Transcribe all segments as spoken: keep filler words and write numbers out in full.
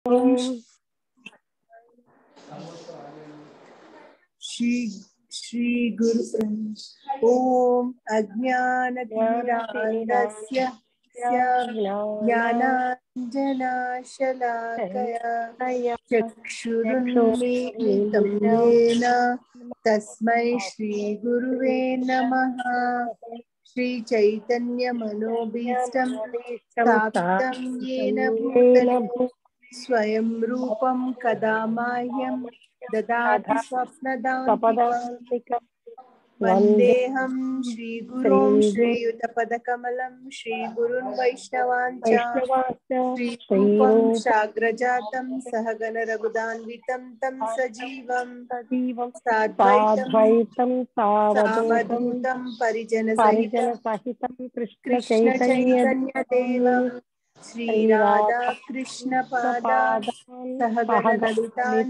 ओम श्री श्री गुरु ओम अज्ञानतिमिरान्धस्य ज्ञानाञ्जनशलाकया चक्षुरुन्मीलितं येन तस्मै श्री गुरुवे नमः। श्री चैतन्य मनोभीष्टं स्थापितं येन भूतले स्वयं रूपं कदा मह्यं ददाति स्वप्नदान्तिकं। वन्देऽहं श्रीगुरुं श्रीयुतपदकमलं श्रीगुरुन् वैष्णवांश्च श्रीरूपं साग्रजातं सहगण रघुनाथान्वितं तं सजीवं साद्वैतं सावधूतं परिजनसहितं कृष्ण चैतन्यदेवं श्रीराधा कृष्ण पादान् सहगण ललितान्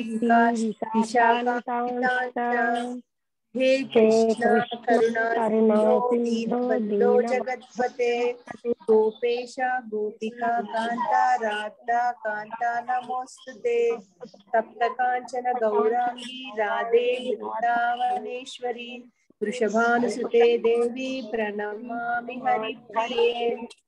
श्रीविशाखान्वितांश्च। हे कृष्णा करुणा सिंधो दीनबन्धो जगत्पते गोपेश गोपिका कान्ता राधा कान्ता नमोस्तुते। तप्त कांचन गौरांगी राधे वृंदावनेश्वरी वृषभानुसुते देवी प्रणमामि हरिप्रिये।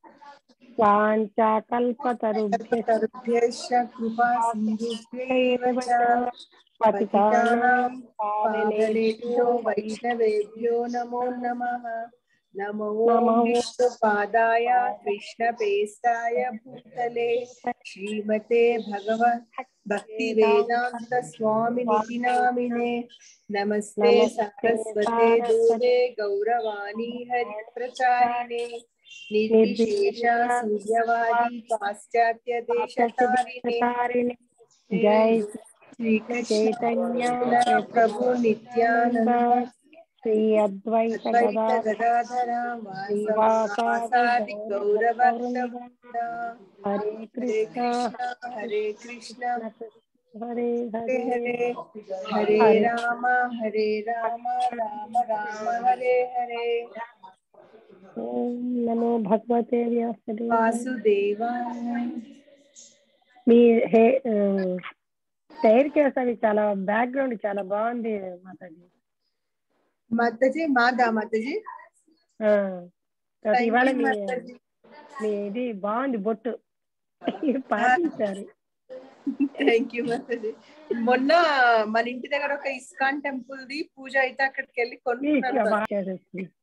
वाञ्छाकल्पतरुभ्यश्च कृपा सिन्धुभ्यैव च पतितानां पावनेभ्यो वैष्णवेभ्यो नमो नमः। नमो विष्णुपादाय कृष्णप्रेष्ठाय भूतले श्रीमते भगवत् भक्तिवेदान्त स्वामिनिति नामिने। नमस्ते सरस्वते देवे गौरवाणी हरिप्रचारिणे निर्विशेष शून्यवादी पाश्चात्य देशतारिणे। जय श्री चैतन्य प्रभु नित्यानंद श्री अद्वैत गदाधर वासवि गौरभक्तवृंद। हरे कृष्णा हरे कृष्णा हरे हरे हरे राम हरे राम राम राम हरे हरे। ओम नमो भगवते व्यासदेवाय वासुदेवाय। మీ హే టైర్ కేస్ అవి చాలా బ్యాక్గ్రౌండ్ చాలా బాగుంది మాతాజీ. మాతాజీ మాదా మాతాజీ ఇవాళ మీ మీ ఇది బాగుంది బొట్టు పాటించారు. థ్యాంక్ యూ మాతాజీ. మొన్న మన ఇంటి దగ్గర ఒక ఇస్కాన్ టెంపుల్ ది పూజ అయితే అక్కడికి వెళ్ళి కొనుక్కున్నాను.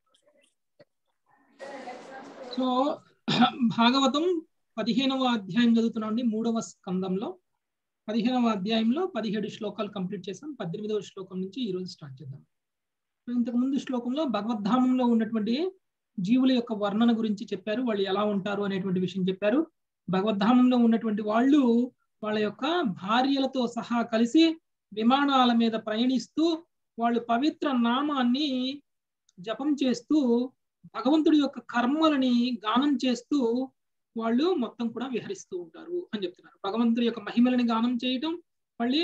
సో భాగవతం పదిహేనవ అధ్యాయం చదువుతున్నాండి. మూడవ స్కందంలో పదిహేనవ అధ్యాయంలో పదిహేడు శ్లోకాలు కంప్లీట్ చేసాం. పద్దెనిమిదవ శ్లోకం నుంచి ఈ రోజు స్టార్ట్ చేద్దాం. ఇంతకు ముందు శ్లోకంలో భగవద్ధామంలో ఉన్నటువంటి జీవుల యొక్క వర్ణన గురించి చెప్పారు. వాళ్ళు ఎలా ఉంటారు అనేటువంటి విషయం చెప్పారు. భగవద్ధామంలో ఉన్నటువంటి వాళ్ళు వాళ్ళ యొక్క భార్యలతో సహా కలిసి విమానాల మీద ప్రయాణిస్తూ వాళ్ళు పవిత్ర నామాన్ని జపం చేస్తూ భగవంతుడి యొక్క కర్మలని గానం చేస్తూ వాళ్ళు మొత్తం కూడా విహరిస్తూ ఉంటారు అని చెప్తున్నారు. భగవంతుడి యొక్క మహిమలని గానం చేయటం, మళ్ళీ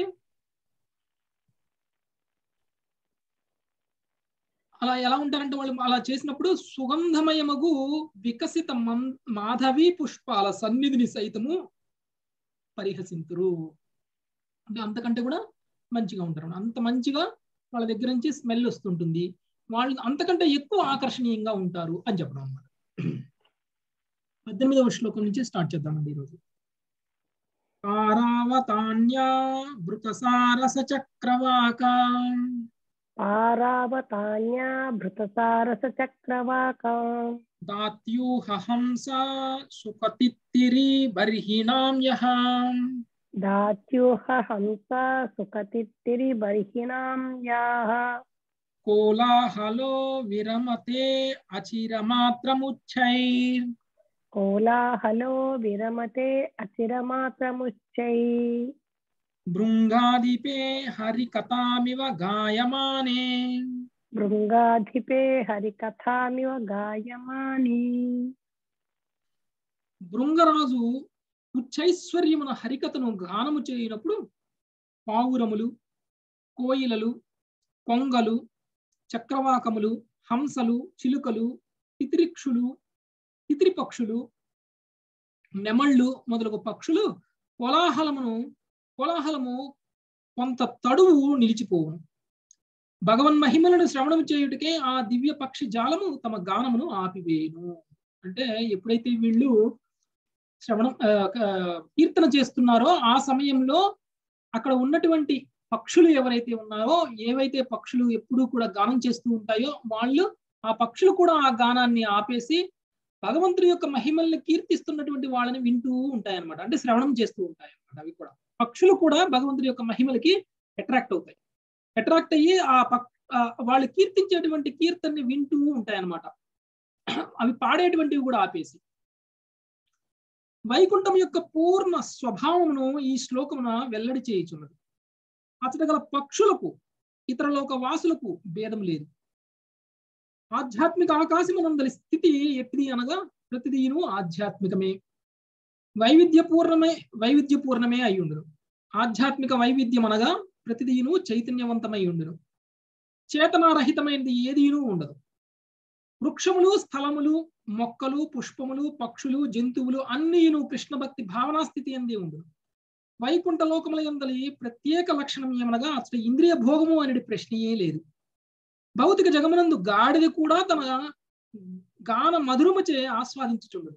అలా ఎలా ఉంటారంటే వాళ్ళు అలా చేసినప్పుడు సుగంధమయమగు వికసిత మాధవి పుష్పాల సన్నిధిని సైతము పరిహసింతురు. అంటే అంతకంటే కూడా మంచిగా ఉంటారు. అంత మంచిగా వాళ్ళ దగ్గర నుంచి స్మెల్ వస్తుంటుంది. వాళ్ళు అంతకంటే ఎక్కువ ఆకర్షణీయంగా ఉంటారు అని చెప్పడం అన్నమాట. పద్దెనిమిదవ శ్లోకం నుంచి స్టార్ట్ చేద్దామండి ఈరోజు. పారావతాన్యా భృతసారస చక్రవాకా పారావతాన్యా భృతసారస చక్రవాకా దాత్యూహ హంస సుఖతిత్తిరి బర్హిణాం యః దాత్యూహ హంస సుఖతిత్తిరి బర్హిణాం యః కోలాహలో విరమతే అచిరమాత్రముచ్చైర్ కోలాహలో విరమతే అచిరమాత్రముచ్చై భృంగాధిపే హరికథామివ గాయమానే భృంగాధిపే హరికథామివ గాయమాని. భృంగరాజు ఉచ్చైశ్వర్యమున హరికథను గానము చేయనప్పుడు పావురములు, కోయిలలు, కొంగలు, చక్రవాకములు, హంసలు, చిలుకలు, తిత్రిక్షులు, తిత్రిపక్షులు, నెమళ్ళు మొదలగు పక్షులు కోలాహలమును కోలాహలము కొంత తడువు నిలిచిపోవును. భగవన్ మహిమలను శ్రవణం చేయుటకే ఆ దివ్య పక్షి జాలము తమ గానమును ఆపివేయును. అంటే ఎప్పుడైతే వీళ్ళు శ్రవణం కీర్తన చేస్తున్నారో ఆ సమయంలో అక్కడ ఉన్నటువంటి పక్షులు ఎవరైతే ఉన్నారో, ఏవైతే పక్షులు ఎప్పుడూ కూడా గానం చేస్తూ ఉంటాయో వాళ్ళు ఆ పక్షులు కూడా ఆ గానాన్ని ఆపేసి భగవంతుడి యొక్క మహిమల్ని కీర్తిస్తున్నటువంటి వాళ్ళని వింటూ ఉంటాయన్నమాట. అంటే శ్రవణం చేస్తూ ఉంటాయి అన్నమాట. అవి కూడా పక్షులు కూడా భగవంతుడి యొక్క మహిమలకి అట్రాక్ట్ అవుతాయి. అట్రాక్ట్ అయ్యి ఆ పక్ వాళ్ళు కీర్తించేటువంటి కీర్తనని వింటూ ఉంటాయన్నమాట. అవి పాడేటువంటివి కూడా ఆపేసి. వైకుంఠం యొక్క పూర్ణ స్వభావమును ఈ శ్లోకమున వెల్లడి చేయుచున్నది. అతడు గల పక్షులకు ఇతర లోక వాసులకు భేదం లేదు. ఆధ్యాత్మిక ఆకాశమునందలి స్థితి ఎట్టిది అనగా ప్రతిదీను ఆధ్యాత్మికమే, వైవిధ్యపూర్ణమే వైవిధ్యపూర్ణమే అయి ఉండును. ఆధ్యాత్మిక వైవిధ్యం అనగా ప్రతిదీను చైతన్యవంతమై ఉండును. చేతనారహితమైనది ఏదీనూ ఉండదు. వృక్షములు, స్థలములు, మొక్కలు, పుష్పములు, పక్షులు, జంతువులు అన్నీను కృష్ణ భక్తి భావనా స్థితి అందే ఉండును. వైకుంఠ లోకముల యందలి ప్రత్యేక లక్షణం ఏమనగా అసలు ఇంద్రియ భోగము అనేది ప్రశ్నయే లేదు. భౌతిక జగమునందు గాడిద కూడా తన గాన మధురముచే ఆస్వాదించుచుండును.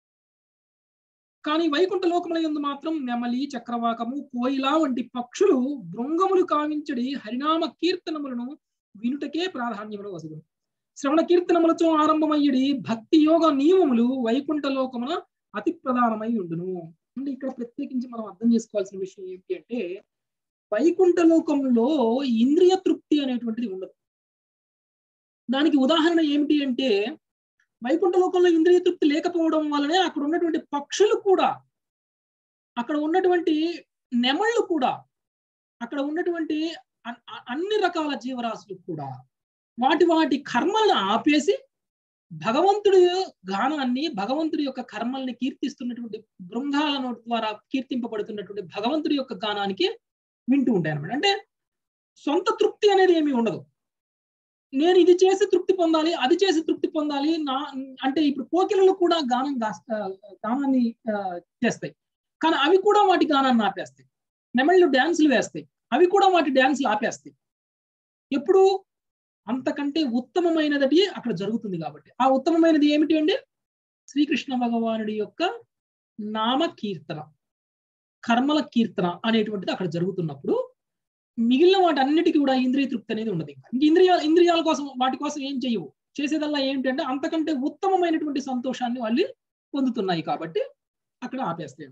కానీ వైకుంఠ లోకముల యందు మాత్రం నెమలి, చక్రవాకము, కోయిల వంటి పక్షులు భృంగములు కావించడి హరినామ కీర్తనములను వినుటకే ప్రాధాన్యములు వసగును. శ్రవణ కీర్తనములతో ఆరంభమయ్యడి భక్తి యోగ నియమములు వైకుంఠ లోకమున అతి ప్రధానమై ఉండును. అంటే ఇక్కడ ప్రత్యేకించి మనం అర్థం చేసుకోవాల్సిన విషయం ఏంటి అంటే, వైకుంఠ లోకంలో ఇంద్రియ తృప్తి అనేటువంటిది ఉండదు. దానికి ఉదాహరణ ఏమిటి అంటే, వైకుంఠ లోకంలో ఇంద్రియ తృప్తి లేకపోవడం వల్లనే అక్కడ ఉన్నటువంటి పక్షులు కూడా, అక్కడ ఉన్నటువంటి నెమళ్ళు కూడా, అక్కడ ఉన్నటువంటి అన్ని రకాల జీవరాశులు కూడా వాటి వాటి కర్మలను ఆపేసి భగవంతుడి గానాన్ని, భగవంతుడి యొక్క కర్మల్ని కీర్తిస్తున్నటువంటి బృందాల నోటి ద్వారా కీర్తింపబడుతున్నటువంటి భగవంతుడి యొక్క గానానికి వింటూ ఉంటాయి అన్నమాట. అంటే సొంత తృప్తి అనేది ఏమీ ఉండదు. నేను ఇది చేసి తృప్తి పొందాలి, అది చేసి తృప్తి పొందాలి నా అంటే ఇప్పుడు కోకిలలు కూడా గానం గానాన్ని చేస్తాయి, కానీ అవి కూడా వాటి గానాన్ని ఆపేస్తాయి. నెమళ్ళు డ్యాన్సులు వేస్తాయి, అవి కూడా వాటి డ్యాన్సులు ఆపేస్తాయి. ఎప్పుడు అంతకంటే ఉత్తమమైనది అక్కడ జరుగుతుంది కాబట్టి. ఆ ఉత్తమమైనది ఏమిటి అంటే శ్రీకృష్ణ భగవానుడి యొక్క నామ కీర్తన, కర్మల కీర్తన అనేటువంటిది అక్కడ జరుగుతున్నప్పుడు మిగిలిన వాటి అన్నిటికీ కూడా ఇంద్రియ తృప్తి అనేది ఉండదు. ఇంకా ఇంద్రియ ఇంద్రియాల కోసం వాటి కోసం ఏం చేయవు. చేసేదల్లా ఏంటంటే అంతకంటే ఉత్తమమైనటువంటి సంతోషాన్ని వాళ్ళు పొందుతున్నాయి కాబట్టి అక్కడ ఆపేస్తాయి.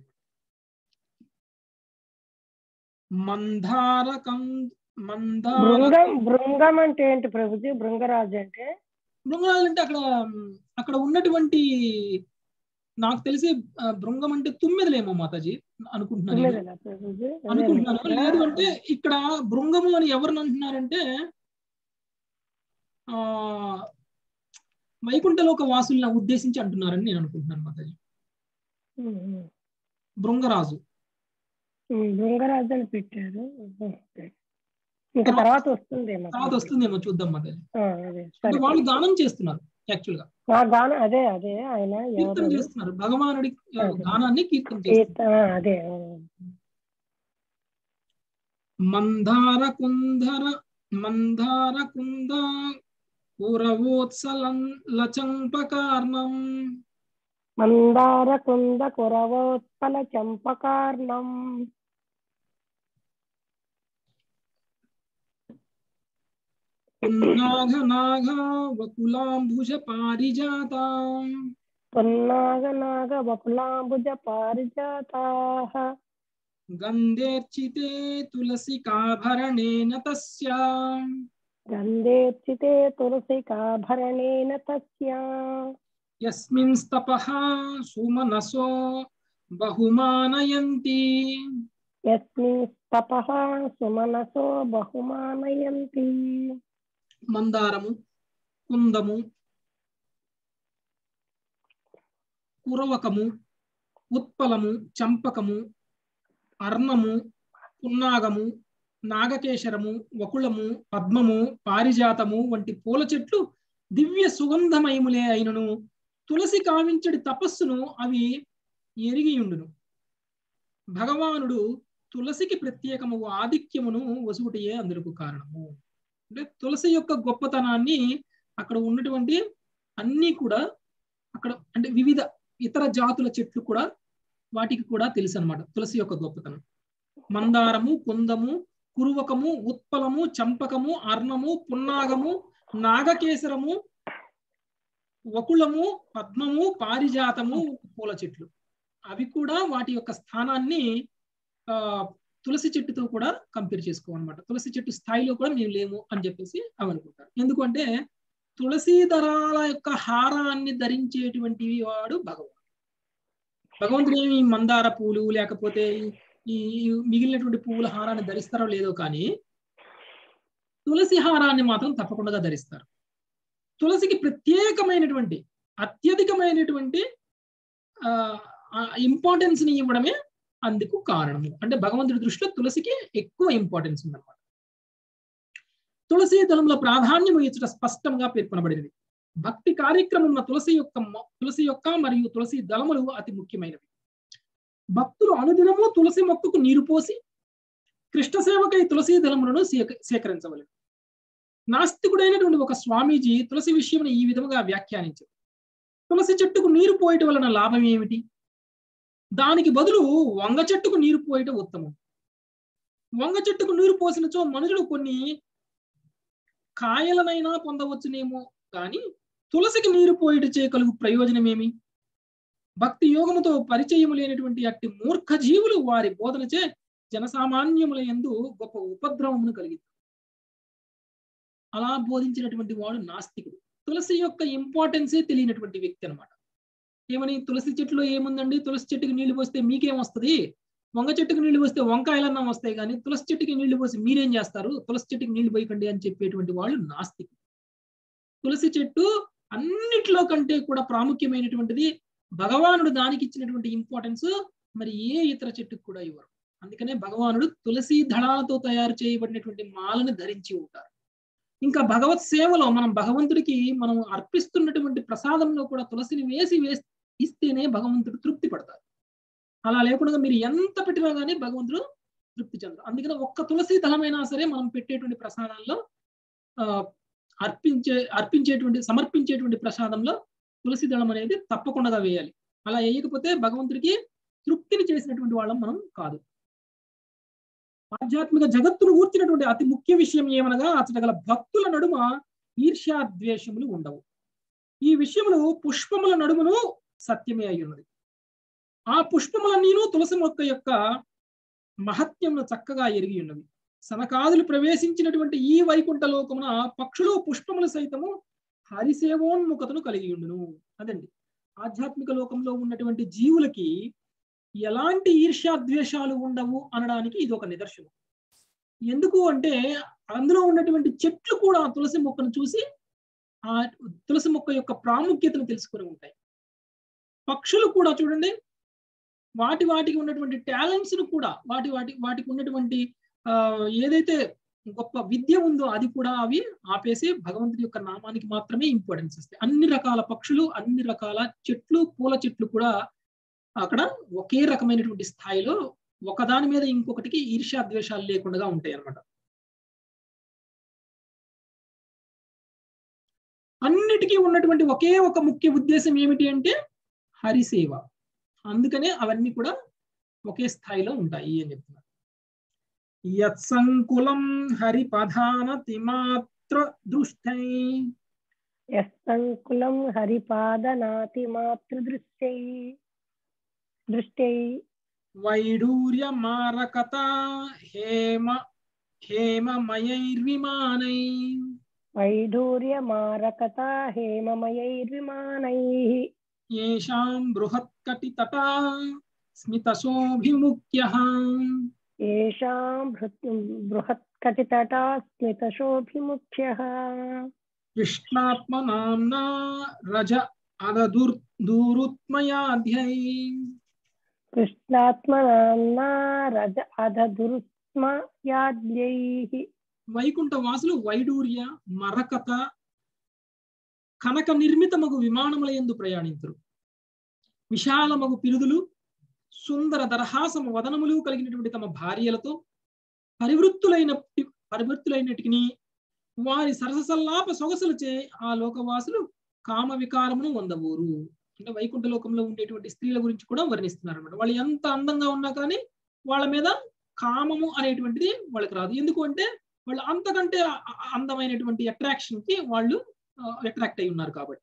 మందారకం బృంగం బృంగం అంటే ఏంటి ప్రభుజీ? బృంగరాజు అంటే బృంగరాజు అంటే అక్కడ అక్కడ ఉన్నటువంటి, నాకు తెలిసి బృంగం అంటే తుమ్మెదలేమో మాతాజీ అనుకుంటున్నాను అనుకుంటున్నాను లేదు అంటే ఇక్కడ బృంగము అని ఎవరిని అంటున్నారంటే ఆ వైకుంఠలోక వాసుల్ని ఉద్దేశించి అంటున్నారని నేను అనుకుంటున్నాను మాతాజీ. బృంగరాజు బృంగరాజు అని పెట్టారు. ఇంకా తర్వాత వస్తుందేమో తర్వాత వస్తుందేమో చూద్దాం మాతాజీ. వాళ్ళు గానం చేస్తున్నారు యాక్చువల్ గా. అదే అదే ఆయన కీర్తన చేస్తున్నారు, భగవానుడి గానాన్ని కీర్తన చేస్తున్నారు. అదే మందార కుందర మందార కుంద కురవోత్సలం లచంపకార్ణం మందార కుంద కురవోత్పల చంపకార్ణం పున్నాగ నాగ వకులాంబుజ పారిజాతాం పున్నాగ నాగ వకులాంబుజ పారిజాతాః గంధేర్చితే తులసికాభరణేన తస్యాం గంధేర్చితే తులసికాభరణేన తస్యాం యస్మిన్ తపః సుమనసో బహుమానయంతి యస్మిన్ తపః సుమనసో బహుమానయంతి. మందారము, కుందము, కురవకము, ఉత్పలము, చంపకము, అర్ణము, పున్నాగము, నాగకేశరము, వకుళము, పద్మము, పారిజాతము వంటి పూల చెట్లు దివ్య సుగంధమయములే అయినను తులసి కావించడి తపస్సును అవి ఎరిగియుండును. భగవానుడు తులసికి ప్రత్యేకము ఆధిక్యమును వసుగుటయే అందుకు కారణము. అంటే తులసి యొక్క గొప్పతనాన్ని అక్కడ ఉన్నటువంటి అన్నీ కూడా అక్కడ అంటే వివిధ ఇతర జాతుల చెట్లు కూడా వాటికి కూడా తెలుసు అనమాట తులసి యొక్క గొప్పతనం. మందారము, కుందము, కురువకము, ఉత్పలము, చంపకము, అర్ణము, పున్నాగము, నాగకేసరము, వకుళము, పద్మము, పారిజాతము పూల చెట్లు అవి కూడా వాటి యొక్క స్థానాన్ని ఆ తులసి చెట్టుతో కూడా కంపేర్ చేసుకోవాలన్నమాట. తులసి చెట్టు స్థాయిలో కూడా మేము లేము అని చెప్పేసి అవి అనుకుంటారు. ఎందుకంటే తులసి దళాల యొక్క హారాన్ని ధరించేటువంటి వాడు భగవంతుడు. భగవంతుడు ఏమి మందార పూలు లేకపోతే ఈ మిగిలినటువంటి పువ్వుల హారాన్ని ధరిస్తారో లేదో కానీ తులసి హారాన్ని మాత్రం తప్పకుండా ధరిస్తారు. తులసికి ప్రత్యేకమైనటువంటి అత్యధికమైనటువంటి ఆ ఇంపార్టెన్స్ ని ఇవ్వడమే అందుకు కారణము. అంటే భగవంతుడి దృష్టిలో తులసికి ఎక్కువ ఇంపార్టెన్స్ ఉందన్నమాట. తులసి దళముల ప్రాధాన్యము ఇచ్చట స్పష్టంగా పేర్కొనబడినది. భక్తి కార్యక్రమంలో తులసి యొక్క తులసి యొక్క మరియు తులసి దళములు అతి ముఖ్యమైనవి. భక్తులు అనుదినము తులసి మొక్కకు నీరు పోసి కృష్ణ సేవకై తులసి దళములను సేకరించవలెను. నాస్తికుడైనటువంటి ఒక స్వామీజీ తులసి విషయం ఈ విధముగా వ్యాఖ్యానించారు. తులసి చెట్టుకు నీరు పోయటం వలన లాభం ఏమిటి? దానికి బదులు వంగ చెట్టుకు నీరు పోయటం ఉత్తమం. వంగ చెట్టుకు నీరు పోసినచో మనుషుడు కొన్ని కాయలనైనా పొందవచ్చునేమో కానీ తులసికి నీరు పోయిట చేయగలుగు ప్రయోజనమేమి? భక్తి యోగముతో పరిచయము లేనటువంటి అట్టి మూర్ఖ జీవులు వారి బోధనచే జనసామాన్యముల యందు గొప్ప ఉపద్రవమును కలిగింది. అలా బోధించినటువంటి వాడు నాస్తికుడు. తులసి యొక్క ఇంపార్టెన్సే తెలియనటువంటి వ్యక్తి అనమాట. ఏమని తులసి చెట్టులో ఏముందండి, తులసి చెట్టుకి నీళ్లు పోస్తే మీకేం వస్తుంది, వంగ చెట్టుకు నీళ్లు పోస్తే వంకాయలన్నా వస్తాయి కానీ తులసి చెట్టుకి నీళ్లు పోసి మీరేం చేస్తారు, తులసి చెట్టుకి నీళ్లు పోయకండి అని చెప్పేటువంటి వాళ్ళు నాస్తికుడు. తులసి చెట్టు అన్నిట్లో కంటే కూడా ప్రాముఖ్యమైనటువంటిది. భగవానుడు దానికి ఇచ్చినటువంటి ఇంపార్టెన్స్ మరి ఏ ఇతర చెట్టుకు కూడా ఇవ్వరు. అందుకనే భగవానుడు తులసి దళాలతో తయారు చేయబడినటువంటి మాలను ధరించి ఉంటారు. ఇంకా భగవత్ సేవలో మనం భగవంతుడికి మనం అర్పిస్తున్నటువంటి ప్రసాదంలో కూడా తులసిని వేసి వేసి ఇస్తేనే భగవంతుడు తృప్తి పడతారు. అలా లేకుండా మీరు ఎంత పెట్టినా కానీ భగవంతుడు తృప్తి చెందరు. అందుకని ఒక్క తులసి దళమైనా సరే మనం పెట్టేటువంటి ప్రసాదాల్లో ఆ అర్పించే అర్పించేటువంటి సమర్పించేటువంటి ప్రసాదంలో తులసి దళం అనేది తప్పకుండా వేయాలి. అలా వేయకపోతే భగవంతుడికి తృప్తిని చేసినటువంటి వాళ్ళం మనం కాదు. ఆధ్యాత్మిక జగత్తును ఊర్చినటువంటి అతి ముఖ్య విషయం ఏమనగా అతడ గల భక్తుల నడుమ ఈర్ష్యాద్వేషములు ఉండవు. ఈ విషయములు పుష్పముల నడుమును సత్యమే అయి ఉన్నది. ఆ పుష్పములన్నీను తులసి మొక్క యొక్క మహత్యమును చక్కగా ఎరిగి ఉన్నవి. సనకాదులు ప్రవేశించినటువంటి ఈ వైకుంఠ లోకమున పక్షులు పుష్పములు సైతము హరిసేవోన్ముఖతను కలిగి ఉండును. అదండి ఆధ్యాత్మిక లోకంలో ఉన్నటువంటి జీవులకి ఎలాంటి ఈర్ష్యాద్వేషాలు ఉండవు అనడానికి ఇది ఒక నిదర్శనం. ఎందుకు అంటే అందులో ఉన్నటువంటి చెట్లు కూడా తులసి మొక్కను చూసి ఆ తులసి మొక్క యొక్క ప్రాముఖ్యతను తెలుసుకొని ఉంటాయి. పక్షులు కూడా చూడండి వాటి వాటికి ఉన్నటువంటి టాలెంట్స్ ను కూడా వాటి వాటి వాటికి ఉన్నటువంటి ఆ ఏదైతే గొప్ప విద్య ఉందో అది కూడా అవి ఆపేసి భగవంతుడి యొక్క నామానికి మాత్రమే ఇంపార్టెన్స్ ఇస్తాయి. అన్ని రకాల పక్షులు అన్ని రకాల చెట్లు పూల చెట్లు కూడా అక్కడ ఒకే రకమైనటువంటి స్థాయిలో ఒకదాని మీద ఇంకొకటికి ఈర్ష్యాద్వేషాలు లేకుండా ఉంటాయి అన్నమాట. అన్నిటికీ ఉన్నటువంటి ఒకే ఒక ముఖ్య ఉద్దేశం ఏమిటి అంటే హరిసేవ. అందుకనే అవన్నీ కూడా ఒకే స్థాయిలో ఉంటాయి అని చెప్తున్నారు. యత్సంకులం హరిపదానతి మాత్ర దృష్టై యత్సంకులం హరిపాదనాతి మాతృ దృష్టై దృష్టై వైడూర్య మారకత హేమ హేమమయైర్విమానై వైడూర్య మారకత హేమమయైర్విమానైః యేషాం బృహత్కటితటా స్మితశోభిముఖ్యః యేషాం బృహత్కటితటా స్మితశోభిముఖ్యః కృష్ణాత్మనామ్నా రజ అదదుర్ దూరుత్మయాధ్యై కృష్ణాత్మనామ్నా రజ అధదురుత్మయాద్యైః వైకుంఠ వాసులు వైడూర్య మరకత కనక నిర్మితమగు విమానముల యందు ప్రయాణింతురు. విశాలమగు పిరుదులు సుందర దరహాసమ వదనములు కలిగినటువంటి తమ భార్యలతో పరివృత్తులైన పరివృత్తులైనటికి వారి సరసల్లాప సొగసులచే ఆ లోకవాసులు కామ వికారమును పొందబోరు. అంటే వైకుంఠ లోకంలో ఉండేటువంటి స్త్రీల గురించి కూడా వర్ణిస్తున్నారు అనమాట. వాళ్ళు ఎంత అందంగా ఉన్నా కానీ వాళ్ళ మీద కామము అనేటువంటిది వాళ్ళకి రాదు. ఎందుకు అంటే వాళ్ళు అంతకంటే అందమైనటువంటి అట్రాక్షన్ కి వాళ్ళు అట్రాక్ట్ అయి ఉన్నారు కాబట్టి.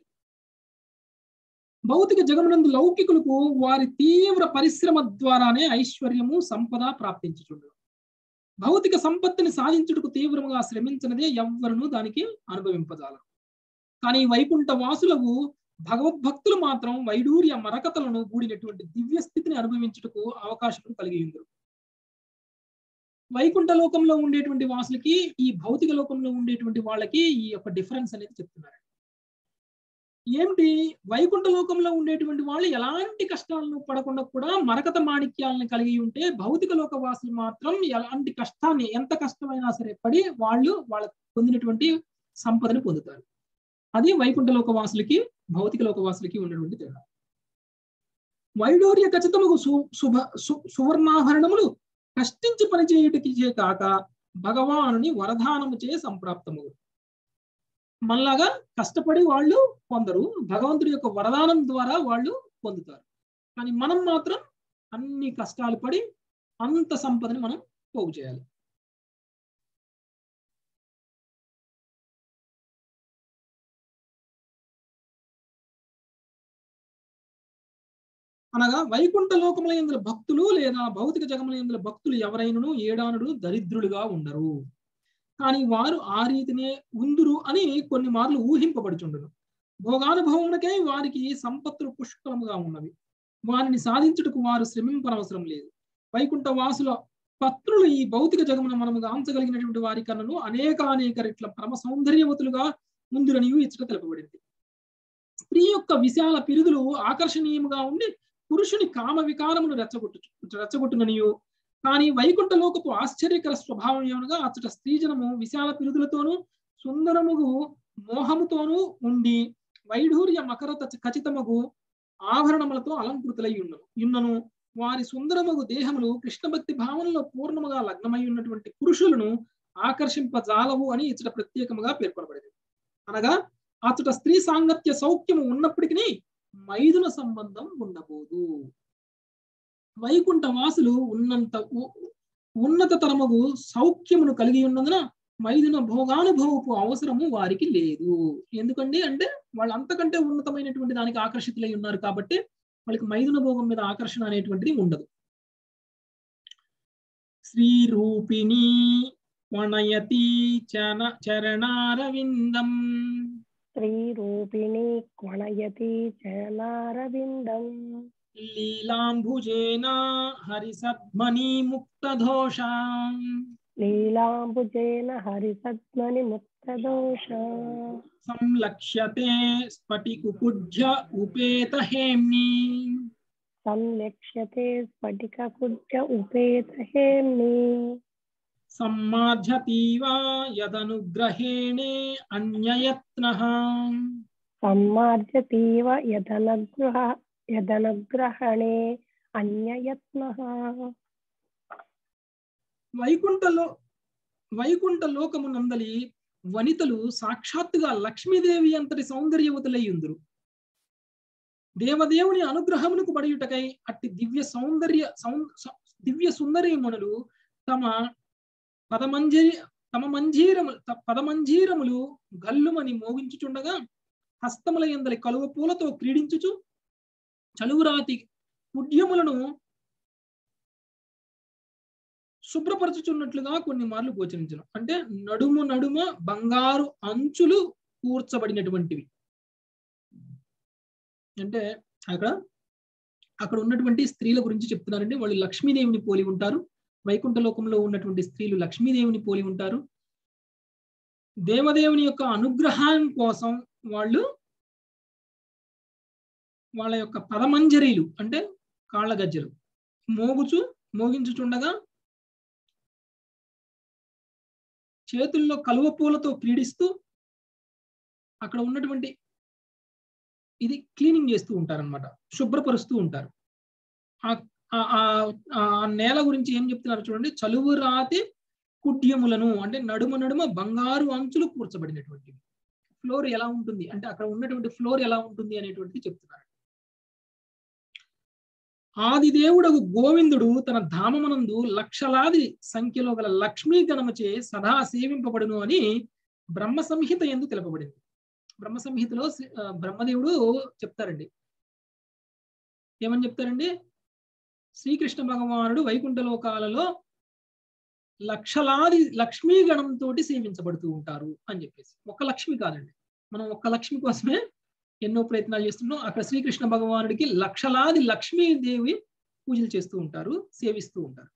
భౌతిక జగమునందు లౌకికులకు వారి తీవ్ర పరిశ్రమ ద్వారానే ఐశ్వర్యము సంపద ప్రాప్తించుచుండు. భౌతిక సంపత్తిని సాధించుటకు తీవ్రముగా శ్రమించినదే ఎవ్వరును దానికి అనుభవింపజాలరు. కానీ వైకుంఠ వాసులకు భగవద్భక్తులు మాత్రం వైడూర్య మరకతలను కూడినటువంటి దివ్య స్థితిని అనుభవించుటకు అవకాశం కలిగి ఉన్నారు. వైకుంఠ లోకంలో ఉండేటువంటి వాసులకి ఈ భౌతిక లోకంలో ఉండేటువంటి వాళ్ళకి ఈ యొక్క డిఫరెన్స్ అనేది చెప్తున్నారు. ఏమిటి? వైకుంఠ లోకంలో ఉండేటువంటి వాళ్ళు ఎలాంటి కష్టాలను పడకుండా కూడా మరకత మాణిక్యాలను కలిగి ఉంటే, భౌతిక లోక వాసులు మాత్రం ఎలాంటి కష్టాన్ని ఎంత కష్టమైనా సరే పడి వాళ్ళు వాళ్ళ పొందినటువంటి సంపదని పొందుతారు. అది వైకుంఠ లోక వాసులకి భౌతిక లోక వాసులకి ఉన్నటువంటి తేడా. వైడూర్య ఖచ్చితముకు సు శుభ సువర్ణాభరణములు కష్టించి పనిచేయుటకిచే కాక భగవానుని వరదానము చే సంప్రాప్తము. మనలాగా కష్టపడి వాళ్ళు పొందరు, భగవంతుడి యొక్క వరదానం ద్వారా వాళ్ళు పొందుతారు. కానీ మనం మాత్రం అన్ని కష్టాలు పడి అంత సంపదని మనం పోగు చేయాలి. అనగా వైకుంఠ లోకముల యందు భక్తులు లేదా భౌతిక జగముల యందు భక్తులు ఎవరైనను ఏడానుడు దరిద్రులుగా ఉండరు. కానీ వారు ఆ రీతినే ఉందురు అని కొన్ని మార్లు ఊహింపబడుచుండును. భోగానుభవమునకే వారికి సంపత్తులు పుష్కలముగా ఉన్నవి. వారిని సాధించుటకు వారు శ్రమింపనవసరం లేదు. వైకుంఠ వాసుల పత్రులు ఈ భౌతిక జగమున మనము గాంచగలిగినటువంటి వారి కన్నను అనేక అనేక రెట్ల పరమ సౌందర్యవతులుగా ముందురనియు ఇచ్చట తెలుపబడింది. స్త్రీ యొక్క విశాల పిరుదులు ఆకర్షణీయముగా ఉండి పురుషుని కామ వికారమును రెచ్చగొట్టు రెచ్చగొట్టుననియు, కానీ వైకుంఠ లోకపు ఆశ్చర్యకర స్వభావం ఏమనగా అచ్చట స్త్రీజనము విశాల పిరుదులతోనూ సుందరముగు మోహముతోనూ ఉండి వైఢూర్య మకరత ఖచ్చితమగు ఆభరణములతో అలంకృతులై ఉన్నను ఉన్నను వారి సుందరమగు దేహములు కృష్ణభక్తి భావనలో పూర్ణముగా లగ్నమై ఉన్నటువంటి పురుషులను ఆకర్షింపజాలవు అని ఇచ్చట ప్రత్యేకముగా పేర్కొనబడింది. అనగా అచ్చట స్త్రీ సాంగత్య సౌఖ్యము ఉన్నప్పటికీ మైథున సంబంధం ఉండబోదు. వైకుంఠ వాసులు ఉన్నంత ఉన్నత తరమగు సౌఖ్యమును కలిగి ఉన్నందున మైథున భోగానుభవపు అవసరము వారికి లేదు. ఎందుకండి అంటే వాళ్ళు అంతకంటే ఉన్నతమైనటువంటి దానికి ఆకర్షితులై ఉన్నారు కాబట్టి వాళ్ళకి మైథున భోగం మీద ఆకర్షణ అనేటువంటిది ఉండదు. శ్రీ రూపిణి వనయతి చన చరణారవిందం శ్రీ రూపిణి వనయతి చరణారవిందం లీలాంబుజేన హరిసద్మని ముక్తదోషాం లీలాంబుజేన హరిసద్మని ముక్తదోష సంలక్ష్యతే స్ఫటికుకుజ్జ ఉపేతహేమ్ని సంలక్ష్యతే స్ఫటికకుజ్జ ఉపేతహేమ్ని సమ్మార్జతీవ యదనుగ్రహేణే అన్యయత్నః సమ్మార్జతీవ యదనుగ్రహ యదనుగ్రహణే అన్యయత్నః. వైకుంఠలో వైకుంఠ లోకము నందలి వనితలు సాక్షాత్తుగా లక్ష్మీదేవి అంతటి సౌందర్యవతులై ఉందురు. దేవదేవుని అనుగ్రహమునకు బడియుటకై అట్టి దివ్య సౌందర్య సౌ దివ్య సుందరీమణులు తమ పదమంజరి తమ మంజీరములు పదమంజీరములు గల్లుమని మోగించుచుండగా హస్తముల యందలి కలువ పూలతో క్రీడించుచు చలువురాతి పుడ్యములను శుభ్రపరచుచున్నట్లుగా కొన్ని మార్లు గోచరించను. అంటే నడుము నడుమ బంగారు అంచులు కూర్చబడినటువంటివి. అంటే అక్కడ అక్కడ ఉన్నటువంటి స్త్రీల గురించి చెప్తున్నారండి. వాళ్ళు లక్ష్మీదేవిని పోలి ఉంటారు. వైకుంఠ లోకంలో ఉన్నటువంటి స్త్రీలు లక్ష్మీదేవిని పోలి ఉంటారు. దేవదేవుని యొక్క అనుగ్రహం కోసం వాళ్ళు వాళ్ళ యొక్క పదమంజరీలు అంటే కాళ్ళ గజ్జలు మోగుచు మోగించుచుండగా చేతుల్లో కలువ పూలతో క్రీడిస్తూ అక్కడ ఉన్నటువంటి ఇది క్లీనింగ్ చేస్తూ ఉంటారన్నమాట, శుభ్రపరుస్తూ ఉంటారు. ఆ ఆ నేల గురించి ఏం చెప్తున్నారు చూడండి. చలువు రాతి కుడ్యములను అంటే నడుమ నడుమ బంగారు అంచులు కూర్చబడినటువంటివి. ఫ్లోర్ ఎలా ఉంటుంది అంటే అక్కడ ఉన్నటువంటి ఫ్లోర్ ఎలా ఉంటుంది అనేటువంటిది చెప్తున్నారు. ఆది దేవుడగు గోవిందుడు తన ధామమునందు లక్షలాది సంఖ్యలో గల లక్ష్మీ గణముచే సదా సేవింపబడును అని బ్రహ్మ సంహిత యందు తెలుపబడింది. బ్రహ్మ సంహితలో బ్రహ్మదేవుడు చెప్తారండి. ఏమని చెప్తారండి? శ్రీకృష్ణ భగవానుడు వైకుంఠ లోకాలలో లక్షలాది లక్ష్మీ గణంతో సేవించబడుతూ ఉంటారు అని చెప్పేసి. ఒక్క లక్ష్మి కాదండి, మనం ఒక్క లక్ష్మి కోసమే ఎన్నో ప్రయత్నాలు చేస్తున్నాం. అక్కడ శ్రీకృష్ణ భగవానుడికి లక్షలాది లక్ష్మీదేవి పూజలు చేస్తూ ఉంటారు, సేవిస్తూ ఉంటారు.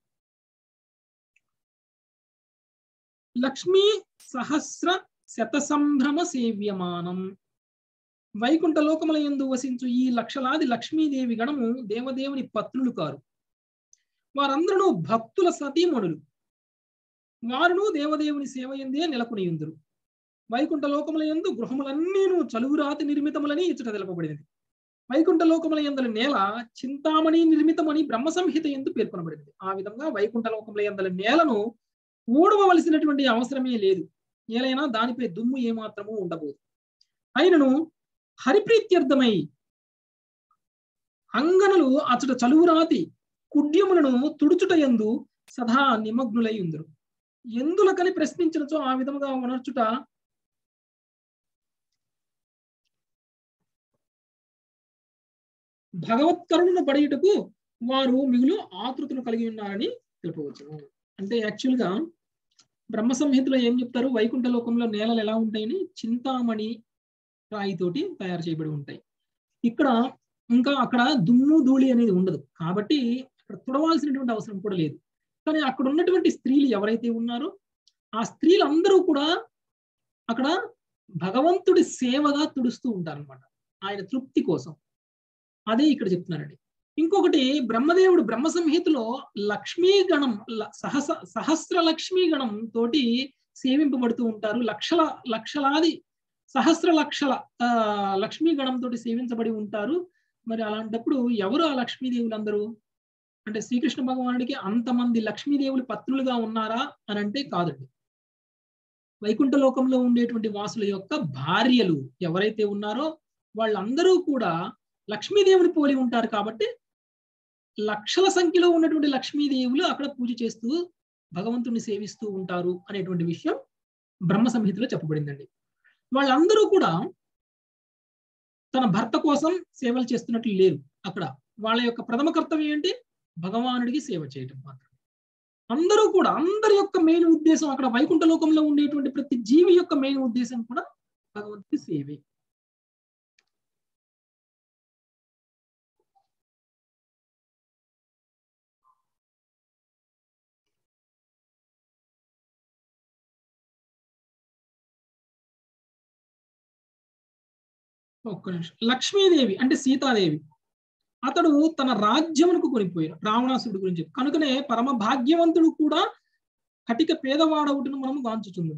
లక్ష్మీ సహస్ర శత సంభ్రమ సేవ్యమానం. వైకుంఠ లోకముల యందు వసించు ఈ లక్షలాది లక్ష్మీదేవి గణము దేవదేవుని పత్నులు కారు. వారందరూ భక్తుల సతీమణులు. వారును దేవదేవుని సేవ యందే నెలకొనియుందురు. వైకుంఠ లోకముల యందు గృహములన్నీను చలువురాతి నిర్మితములని ఇచ్చట తెలుపబడినది. వైకుంఠ లోకముల యందల నేల చింతామణి నిర్మితమని బ్రహ్మ సంహిత యందు పేర్కొనబడింది. ఆ విధంగా వైకుంఠ లోకముల యందల నేలను ఊడవలసినటువంటి అవసరమే లేదు. ఏలైనా దానిపై దుమ్ము ఏమాత్రము ఉండబోదు. అయినను హరిప్రీత్యర్థమై అంగనలు అచ్చట చలువురాతి కుడ్యములను తుడుచుట యందు సదా నిమగ్నులై ఉందరు. ఎందులకని ప్రశ్నించినచో ఆ విధముగా ఉనర్చుట భగవత్కరుణను పడేటకు వారు మిగులు ఆతృతను కలిగి ఉన్నారని తెలుపవచ్చు. అంటే యాక్చువల్ గా బ్రహ్మ సంహితలో ఏం చెప్తారు? వైకుంఠ లోకంలో నేలలు ఎలా ఉంటాయని చింతామణి రాయితోటి తయారు చేయబడి ఉంటాయి. ఇక్కడ ఇంకా అక్కడ దుమ్ము ధూళి అనేది ఉండదు కాబట్టి అక్కడ తుడవాల్సినటువంటి అవసరం కూడా లేదు. కానీ అక్కడ ఉన్నటువంటి స్త్రీలు ఎవరైతే ఉన్నారో ఆ స్త్రీలందరూ కూడా అక్కడ భగవంతుడి సేవగా తుడుస్తూ ఉంటారనమాట, ఆయన తృప్తి కోసం. అదే ఇక్కడ చెప్తున్నారండి. ఇంకొకటి బ్రహ్మదేవుడు బ్రహ్మ సంహితలో లక్ష్మీ గణం సహస సహస్ర లక్ష్మీ గణం తోటి సేవింపబడుతూ ఉంటారు. లక్షల లక్షలాది సహస్ర లక్షల ఆ లక్ష్మీ గణం తోటి సేవించబడి ఉంటారు. మరి అలాంటప్పుడు ఎవరు ఆ లక్ష్మీదేవులందరూ అంటే శ్రీకృష్ణ భగవానుడికి అంతమంది లక్ష్మీదేవులు పత్నులుగా ఉన్నారా అని అంటే కాదండి. వైకుంఠ లోకంలో ఉండేటువంటి వాసుల యొక్క భార్యలు ఎవరైతే ఉన్నారో వాళ్ళందరూ కూడా లక్ష్మీదేవుని పోలి ఉంటారు. కాబట్టి లక్షల సంఖ్యలో ఉన్నటువంటి లక్ష్మీదేవులు అక్కడ పూజ చేస్తూ భగవంతుని సేవిస్తూ ఉంటారు అనేటువంటి విషయం బ్రహ్మ సంహితలో చెప్పబడిందండి. వాళ్ళందరూ కూడా తన భర్త కోసం సేవలు చేస్తున్నట్లు లేరు. అక్కడ వాళ్ళ యొక్క ప్రథమ కర్తవ్యం ఏంటి? భగవానుడికి సేవ చేయటం మాత్రం. అందరూ కూడా అందరి యొక్క మెయిన్ ఉద్దేశం అక్కడ వైకుంఠ లోకంలో ఉండేటువంటి ప్రతి జీవి యొక్క మెయిన్ ఉద్దేశం కూడా భగవంతుడి సేవే. ఒక్క నిమిషం. లక్ష్మీదేవి అంటే సీతాదేవి, అతడు తన రాజ్యమునకు కొనిపోయాడు రావణాసురుడి గురించి. కనుకనే పరమ భాగ్యవంతుడు కూడా కటిక పేదవాడవుటను మనం గాంచుచుంది.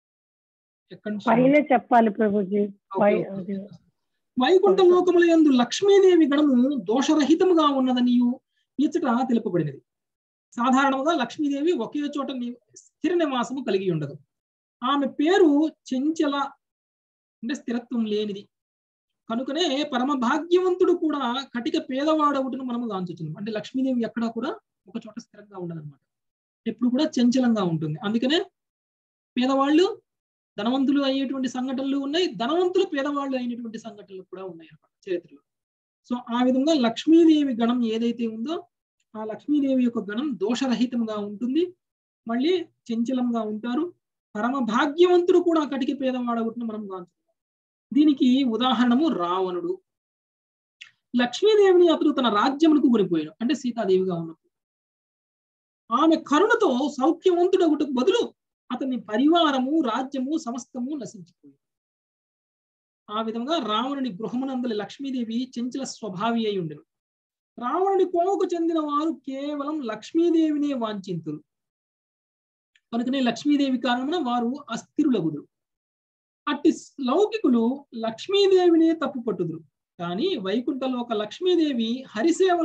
పైన చెప్పాలి ప్రభుజీ. వైకుంఠ లోకముల యందు లక్ష్మీదేవి గణము దోషరహితముగా ఉన్నదనియు ఇచ్చట తెలుపబడినది. సాధారణంగా లక్ష్మీదేవి ఒకే చోట స్థిర నివాసము కలిగి ఉండదు. ఆమె పేరు చెంచల అంటే స్థిరత్వం లేనిది. కనుకనే పరమ భాగ్యవంతుడు కూడా కటిక పేదవాడవుటను మనము గాంచుతుంది. అంటే లక్ష్మీదేవి ఎక్కడా కూడా ఒక చోట స్థిరంగా ఉండదు అనమాట, ఎప్పుడు కూడా చంచలంగా ఉంటుంది. అందుకనే పేదవాళ్ళు ధనవంతులు అయ్యేటువంటి సంఘటనలు ఉన్నాయి, ధనవంతులు పేదవాళ్ళు అయినటువంటి సంఘటనలు కూడా ఉన్నాయి అన్నమాట చరిత్రలో. సో ఆ విధంగా లక్ష్మీదేవి గణం ఏదైతే ఉందో ఆ లక్ష్మీదేవి యొక్క గణం దోషరహితంగా ఉంటుంది, మళ్ళీ చంచలంగా ఉంటారు. పరమ భాగ్యవంతుడు కూడా కటిక పేదవాడవుటను మనం గాంచుతాం. దీనికి ఉదాహరణము రావణుడు. లక్ష్మీదేవిని అతడు తన రాజ్యమునకు కొనిపోయాడు అంటే సీతాదేవిగా ఉన్నప్పుడు. ఆమె కరుణతో సౌఖ్యవంతుడగుటకు బదులు అతని పరివారము రాజ్యము సమస్తము నశించిపోయింది. ఆ విధంగా రావణుని గృహమునందలి లక్ష్మీదేవి చెంచల స్వభావి అయి ఉండెను. రావణుని కోవకు చెందిన వారు కేవలం లక్ష్మీదేవినే వాంఛింతురు. కనుకనే లక్ష్మీదేవి కారణమున వారు అస్థిరులగుదురు. అట్టి లౌకికులు లక్ష్మీదేవినే తప్పు పట్టుదురు. కానీ వైకుంఠలో ఒక లక్ష్మీదేవి హరిసేవలో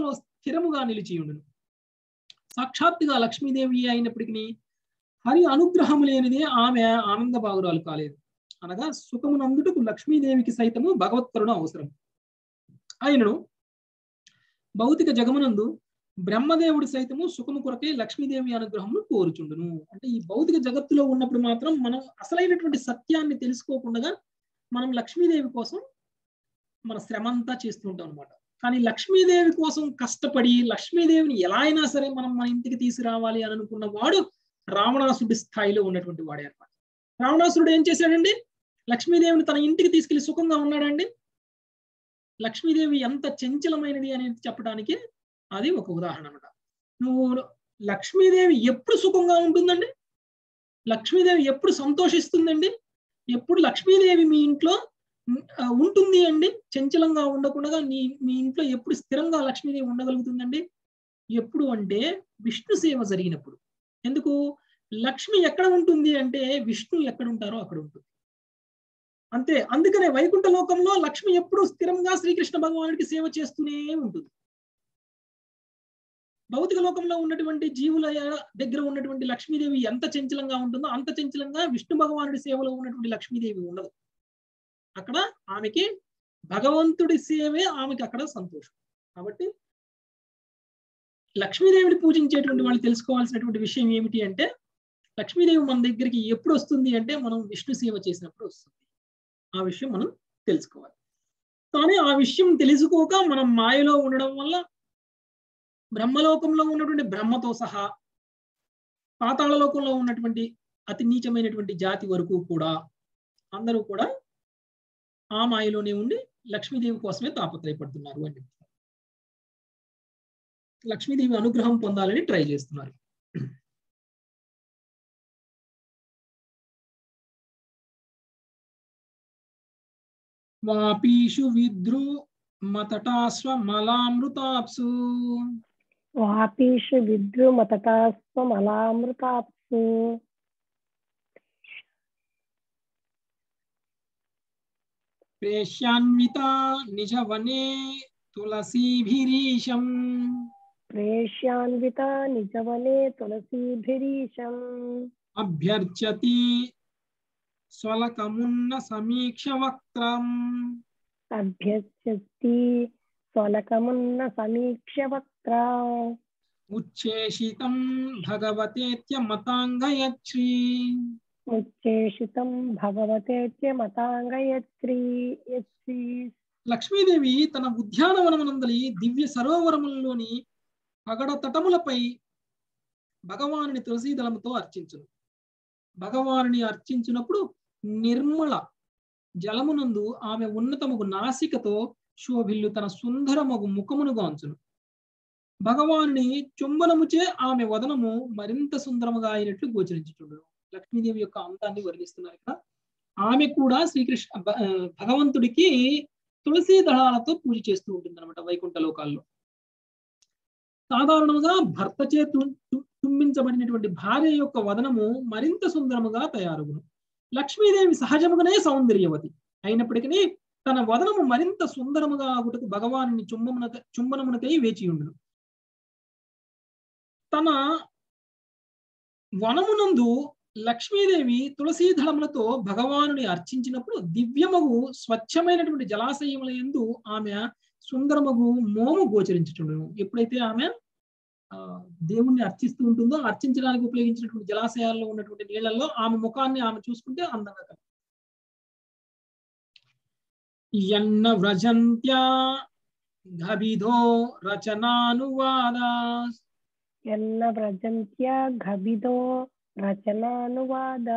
స్థిరముగా నిలిచియుండును. సాక్షాత్తుగా లక్ష్మీదేవి అయినప్పటికీ హరి అనుగ్రహము లేనిదే ఆమె ఆనంద బాగురాలు కాలేదు. అనగా సుఖమునందుటకు లక్ష్మీదేవికి సైతము భగవత్కరుణ అవసరం. ఆయనను భౌతిక జగమునందు బ్రహ్మదేవుడు సైతము సుఖము కొరకే లక్ష్మీదేవి అనుగ్రహమును కోరుచుండును. అంటే ఈ భౌతిక జగత్తులో ఉన్నప్పుడు మాత్రం మనం అసలైనటువంటి సత్యాన్ని తెలుసుకోకుండా మనం లక్ష్మీదేవి కోసం మన శ్రమ అంతా చేస్తూ ఉంటాం అనమాట. కానీ లక్ష్మీదేవి కోసం కష్టపడి లక్ష్మీదేవిని ఎలా అయినా సరే మనం మన ఇంటికి తీసుకురావాలి అని అనుకున్న వాడు రావణాసుడి స్థాయిలో ఉన్నటువంటి వాడే అనమాట. రావణాసురుడు ఏం చేశాడండి? లక్ష్మీదేవిని తన ఇంటికి తీసుకెళ్లి సుఖంగా ఉన్నాడండి. లక్ష్మీదేవి ఎంత చంచలమైనది అనేది చెప్పడానికి అది ఒక ఉదాహరణ అనమాట. నువ్వు లక్ష్మీదేవి ఎప్పుడు సుఖంగా ఉంటుందండి? లక్ష్మీదేవి ఎప్పుడు సంతోషిస్తుందండి? ఎప్పుడు లక్ష్మీదేవి మీ ఇంట్లో ఉంటుంది అండి? చంచలంగా ఉండకుండా నీ మీ ఇంట్లో ఎప్పుడు స్థిరంగా లక్ష్మీదేవి ఉండగలుగుతుందండి? ఎప్పుడు అంటే విష్ణు సేవ జరిగినప్పుడు. ఎందుకు? లక్ష్మి ఎక్కడ ఉంటుంది అంటే విష్ణు ఎక్కడ ఉంటారో అక్కడ ఉంటుంది అంతే. అందుకనే వైకుంఠ లోకంలో లక్ష్మి ఎప్పుడు స్థిరంగా శ్రీకృష్ణ భగవానుడికి సేవ చేస్తూనే ఉంటుంది. భౌతిక లోకంలో ఉన్నటువంటి జీవుల దగ్గర ఉన్నటువంటి లక్ష్మీదేవి ఎంత చంచలంగా ఉంటుందో అంత చంచలంగా విష్ణు భగవానుడి సేవలో ఉన్నటువంటి లక్ష్మీదేవి ఉండదు. అక్కడ ఆమెకి భగవంతుడి సేవే ఆమెకి అక్కడ సంతోషం. కాబట్టి లక్ష్మీదేవిని పూజించేటువంటి వాళ్ళు తెలుసుకోవాల్సినటువంటి విషయం ఏమిటి అంటే లక్ష్మీదేవి మన దగ్గరికి ఎప్పుడు వస్తుంది అంటే మనం విష్ణు సేవ చేసినప్పుడు వస్తుంది. ఆ విషయం మనం తెలుసుకోవాలి. కానీ ఆ విషయం తెలుసుకోక మనం మాయలో ఉండడం వల్ల బ్రహ్మలోకంలో ఉన్నటువంటి బ్రహ్మతో సహా పాతాళ లోకంలో ఉన్నటువంటి అతి నీచమైనటువంటి జాతి వరకు కూడా అందరూ కూడా ఆ మాయలోనే ఉండి లక్ష్మీదేవి కోసమే తాపత్రయపడుతున్నారు అని చెప్తున్నారు. లక్ష్మీదేవి అనుగ్రహం పొందాలని ట్రై చేస్తున్నారు. వాపీషు విద్రు మతటాస్వ మలామృతాప్సు వాపీషు విద్రు మతటాస్వ మలామృతాప్సు ప్రేష్యాన్విత నిజవనే తులసీభిరీశం ప్రేష్యాన్విత నిజవనే తులసీభిరీశం అభ్యర్చతి స్వలకమున్న సమీక్ష వక్త్రం అభ్యస్యతి స్వలకమున్న సమీక్ష వక్త్ర ఉచ్ఛేషితం భగవతేత్య మతాంగయచ్ఛ్రీ ఉచ్ఛేషితం భగవతేత్య మతాంగయత్రీ యత్రీ. లక్ష్మీదేవి తన ఉద్యానవనమునందలి దివ్య సరోవరములలోని పగడ తటములపై భగవానుని తులసీదళముతో అర్చించును. భగవానుని అర్చించినప్పుడు నిర్మల జలమునందు ఆమె ఉన్నతముగు నాసికతో శోభిల్లు తన సుందరమగు ముఖమును గాంచును. భగవానుని చుంబనముచే ఆమె వదనము మరింత సుందరముగా అయినట్లు గోచరించుచుండును. లక్ష్మీదేవి యొక్క అందాన్ని వర్ణిస్తున్నారు ఇక్కడ. ఆమె కూడా శ్రీకృష్ణ భగవంతుడికి తులసీ దళాలతో పూజ చేస్తూ ఉంటుంది అనమాట వైకుంఠ లోకాల్లో. సాధారణంగా భర్త చే తుంబించబడినటువంటి భార్య యొక్క వదనము మరింత సుందరముగా తయారుగును. లక్ష్మీదేవి సహజముగానే సౌందర్యవతి అయినప్పటికీ తన వదనము మరింత సుందరముగా ఆగుటకు భగవానుని చుంబమున చుంబనమునకై వేచి ఉండును. తన వనమునందు లక్ష్మీదేవి తులసీదళములతో భగవానుని అర్చించినప్పుడు దివ్యమగు స్వచ్ఛమైనటువంటి జలాశయముల యందు ఆమె సుందరమగు మోము గోచరించుచుండును. ఎప్పుడైతే ఆమె ఆ దేవుణ్ణి అర్చిస్తూ ఉంటుందో అర్చించడానికి ఉపయోగించినటువంటి జలాశయాల్లో ఉన్నటువంటి నీళ్లలో ఆమె ముఖాన్ని ఆమె చూసుకుంటే అందంగా కనిపిస్తుంది. యన్న వ్రజంత్యా గభిదో రచనానువాదా యన్న వ్రజంత్యా గభిదో రచనానువాదా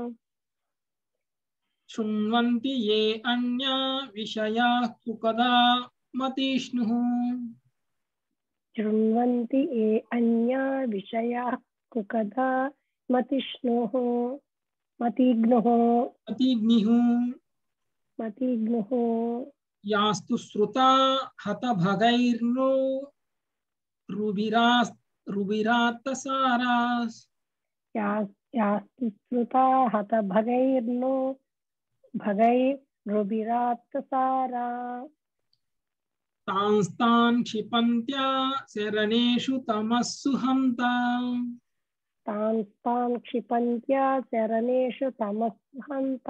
శృణ్వంతి ఏ అన్యా విషయాః కుకదా మతిష్ణుః శృణ్వంతి ఏ అన్యా విషయాః కుకదా మతిష్ణుః మతిఘ్నుః మతిఘ్నిః మతిఘ్నుః యాస్తు శ్రుతా హతభగైర్నో రుభిరాస్ రుభిరాత్తసారాస్ యాస్తు శ్రుతా హతభగైర్నో భగైర్రుభిరాత్తసారా. తాంస్తాన్ క్షిపంత్యా శరణేషు తమస్సు హంత. తాన్ క్షిపంత్యా శరణేషు తమస్హంత.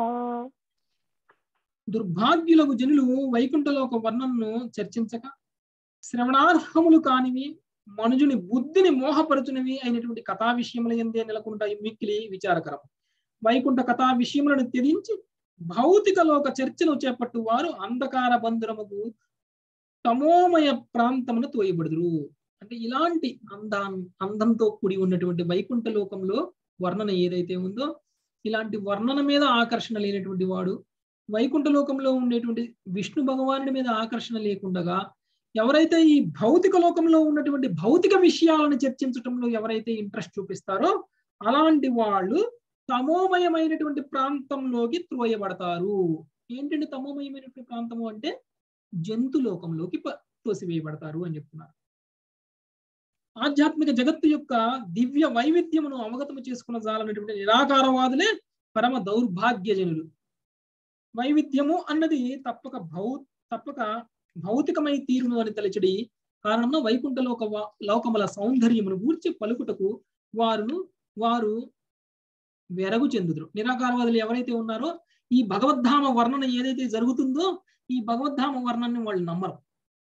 దుర్భాగ్యులకు జనులు వైకుంఠలోక వర్ణనను చర్చించక శ్రవణార్హములు కానివి మనుజుని బుద్ధిని మోహపరుచునివి అయినటువంటి కథా విషయముల యందే నెలకొంటాయి మిక్కిలి విచారకరం. వైకుంఠ కథా విషయములను త్యజించి భౌతిక లోక చర్చను చేపట్టు వారు అంధకార బంధురముకు తమోమయ ప్రాంతమును తోయబడుదురు. అంటే ఇలాంటి అందా అందంతో కూడి ఉన్నటువంటి వైకుంఠ లోకంలో వర్ణన ఏదైతే ఉందో, ఇలాంటి వర్ణన మీద ఆకర్షణ లేనటువంటి వాడు, వైకుంఠ లోకంలో ఉండేటువంటి విష్ణు భగవానుడి మీద ఆకర్షణ లేకుండగా ఎవరైతే ఈ భౌతిక లోకంలో ఉన్నటువంటి భౌతిక విషయాలను చర్చించటంలో ఎవరైతే ఇంట్రెస్ట్ చూపిస్తారో అలాంటి వాళ్ళు తమోమయమైనటువంటి ప్రాంతంలోకి త్రోయబడతారు. ఏంటంటే తమోమయమైనటువంటి ప్రాంతము అంటే జంతు లోకంలోకి తోసివేయబడతారు అని చెప్తున్నారు. ఆధ్యాత్మిక జగత్తు యొక్క దివ్య వైవిధ్యమును అవగతము చేసుకున్న జాలన్నటువంటి నిరాకారవాదులే పరమ దౌర్భాగ్యజనులు. వైవిధ్యము అన్నది తప్పక భౌ తప్పక భౌతికమై తీరును అని తలచడి కారణంలో వైకుంఠ లోక లోకముల సౌందర్యమును గూర్చి పలుకుటకు వారును వారు వెరగు చెందుదురు. నిరాకారవాదులు ఎవరైతే ఉన్నారో ఈ భగవద్ధామ వర్ణన ఏదైతే జరుగుతుందో ఈ భగవద్ధామ వర్ణాన్ని వాళ్ళు నమ్మరు,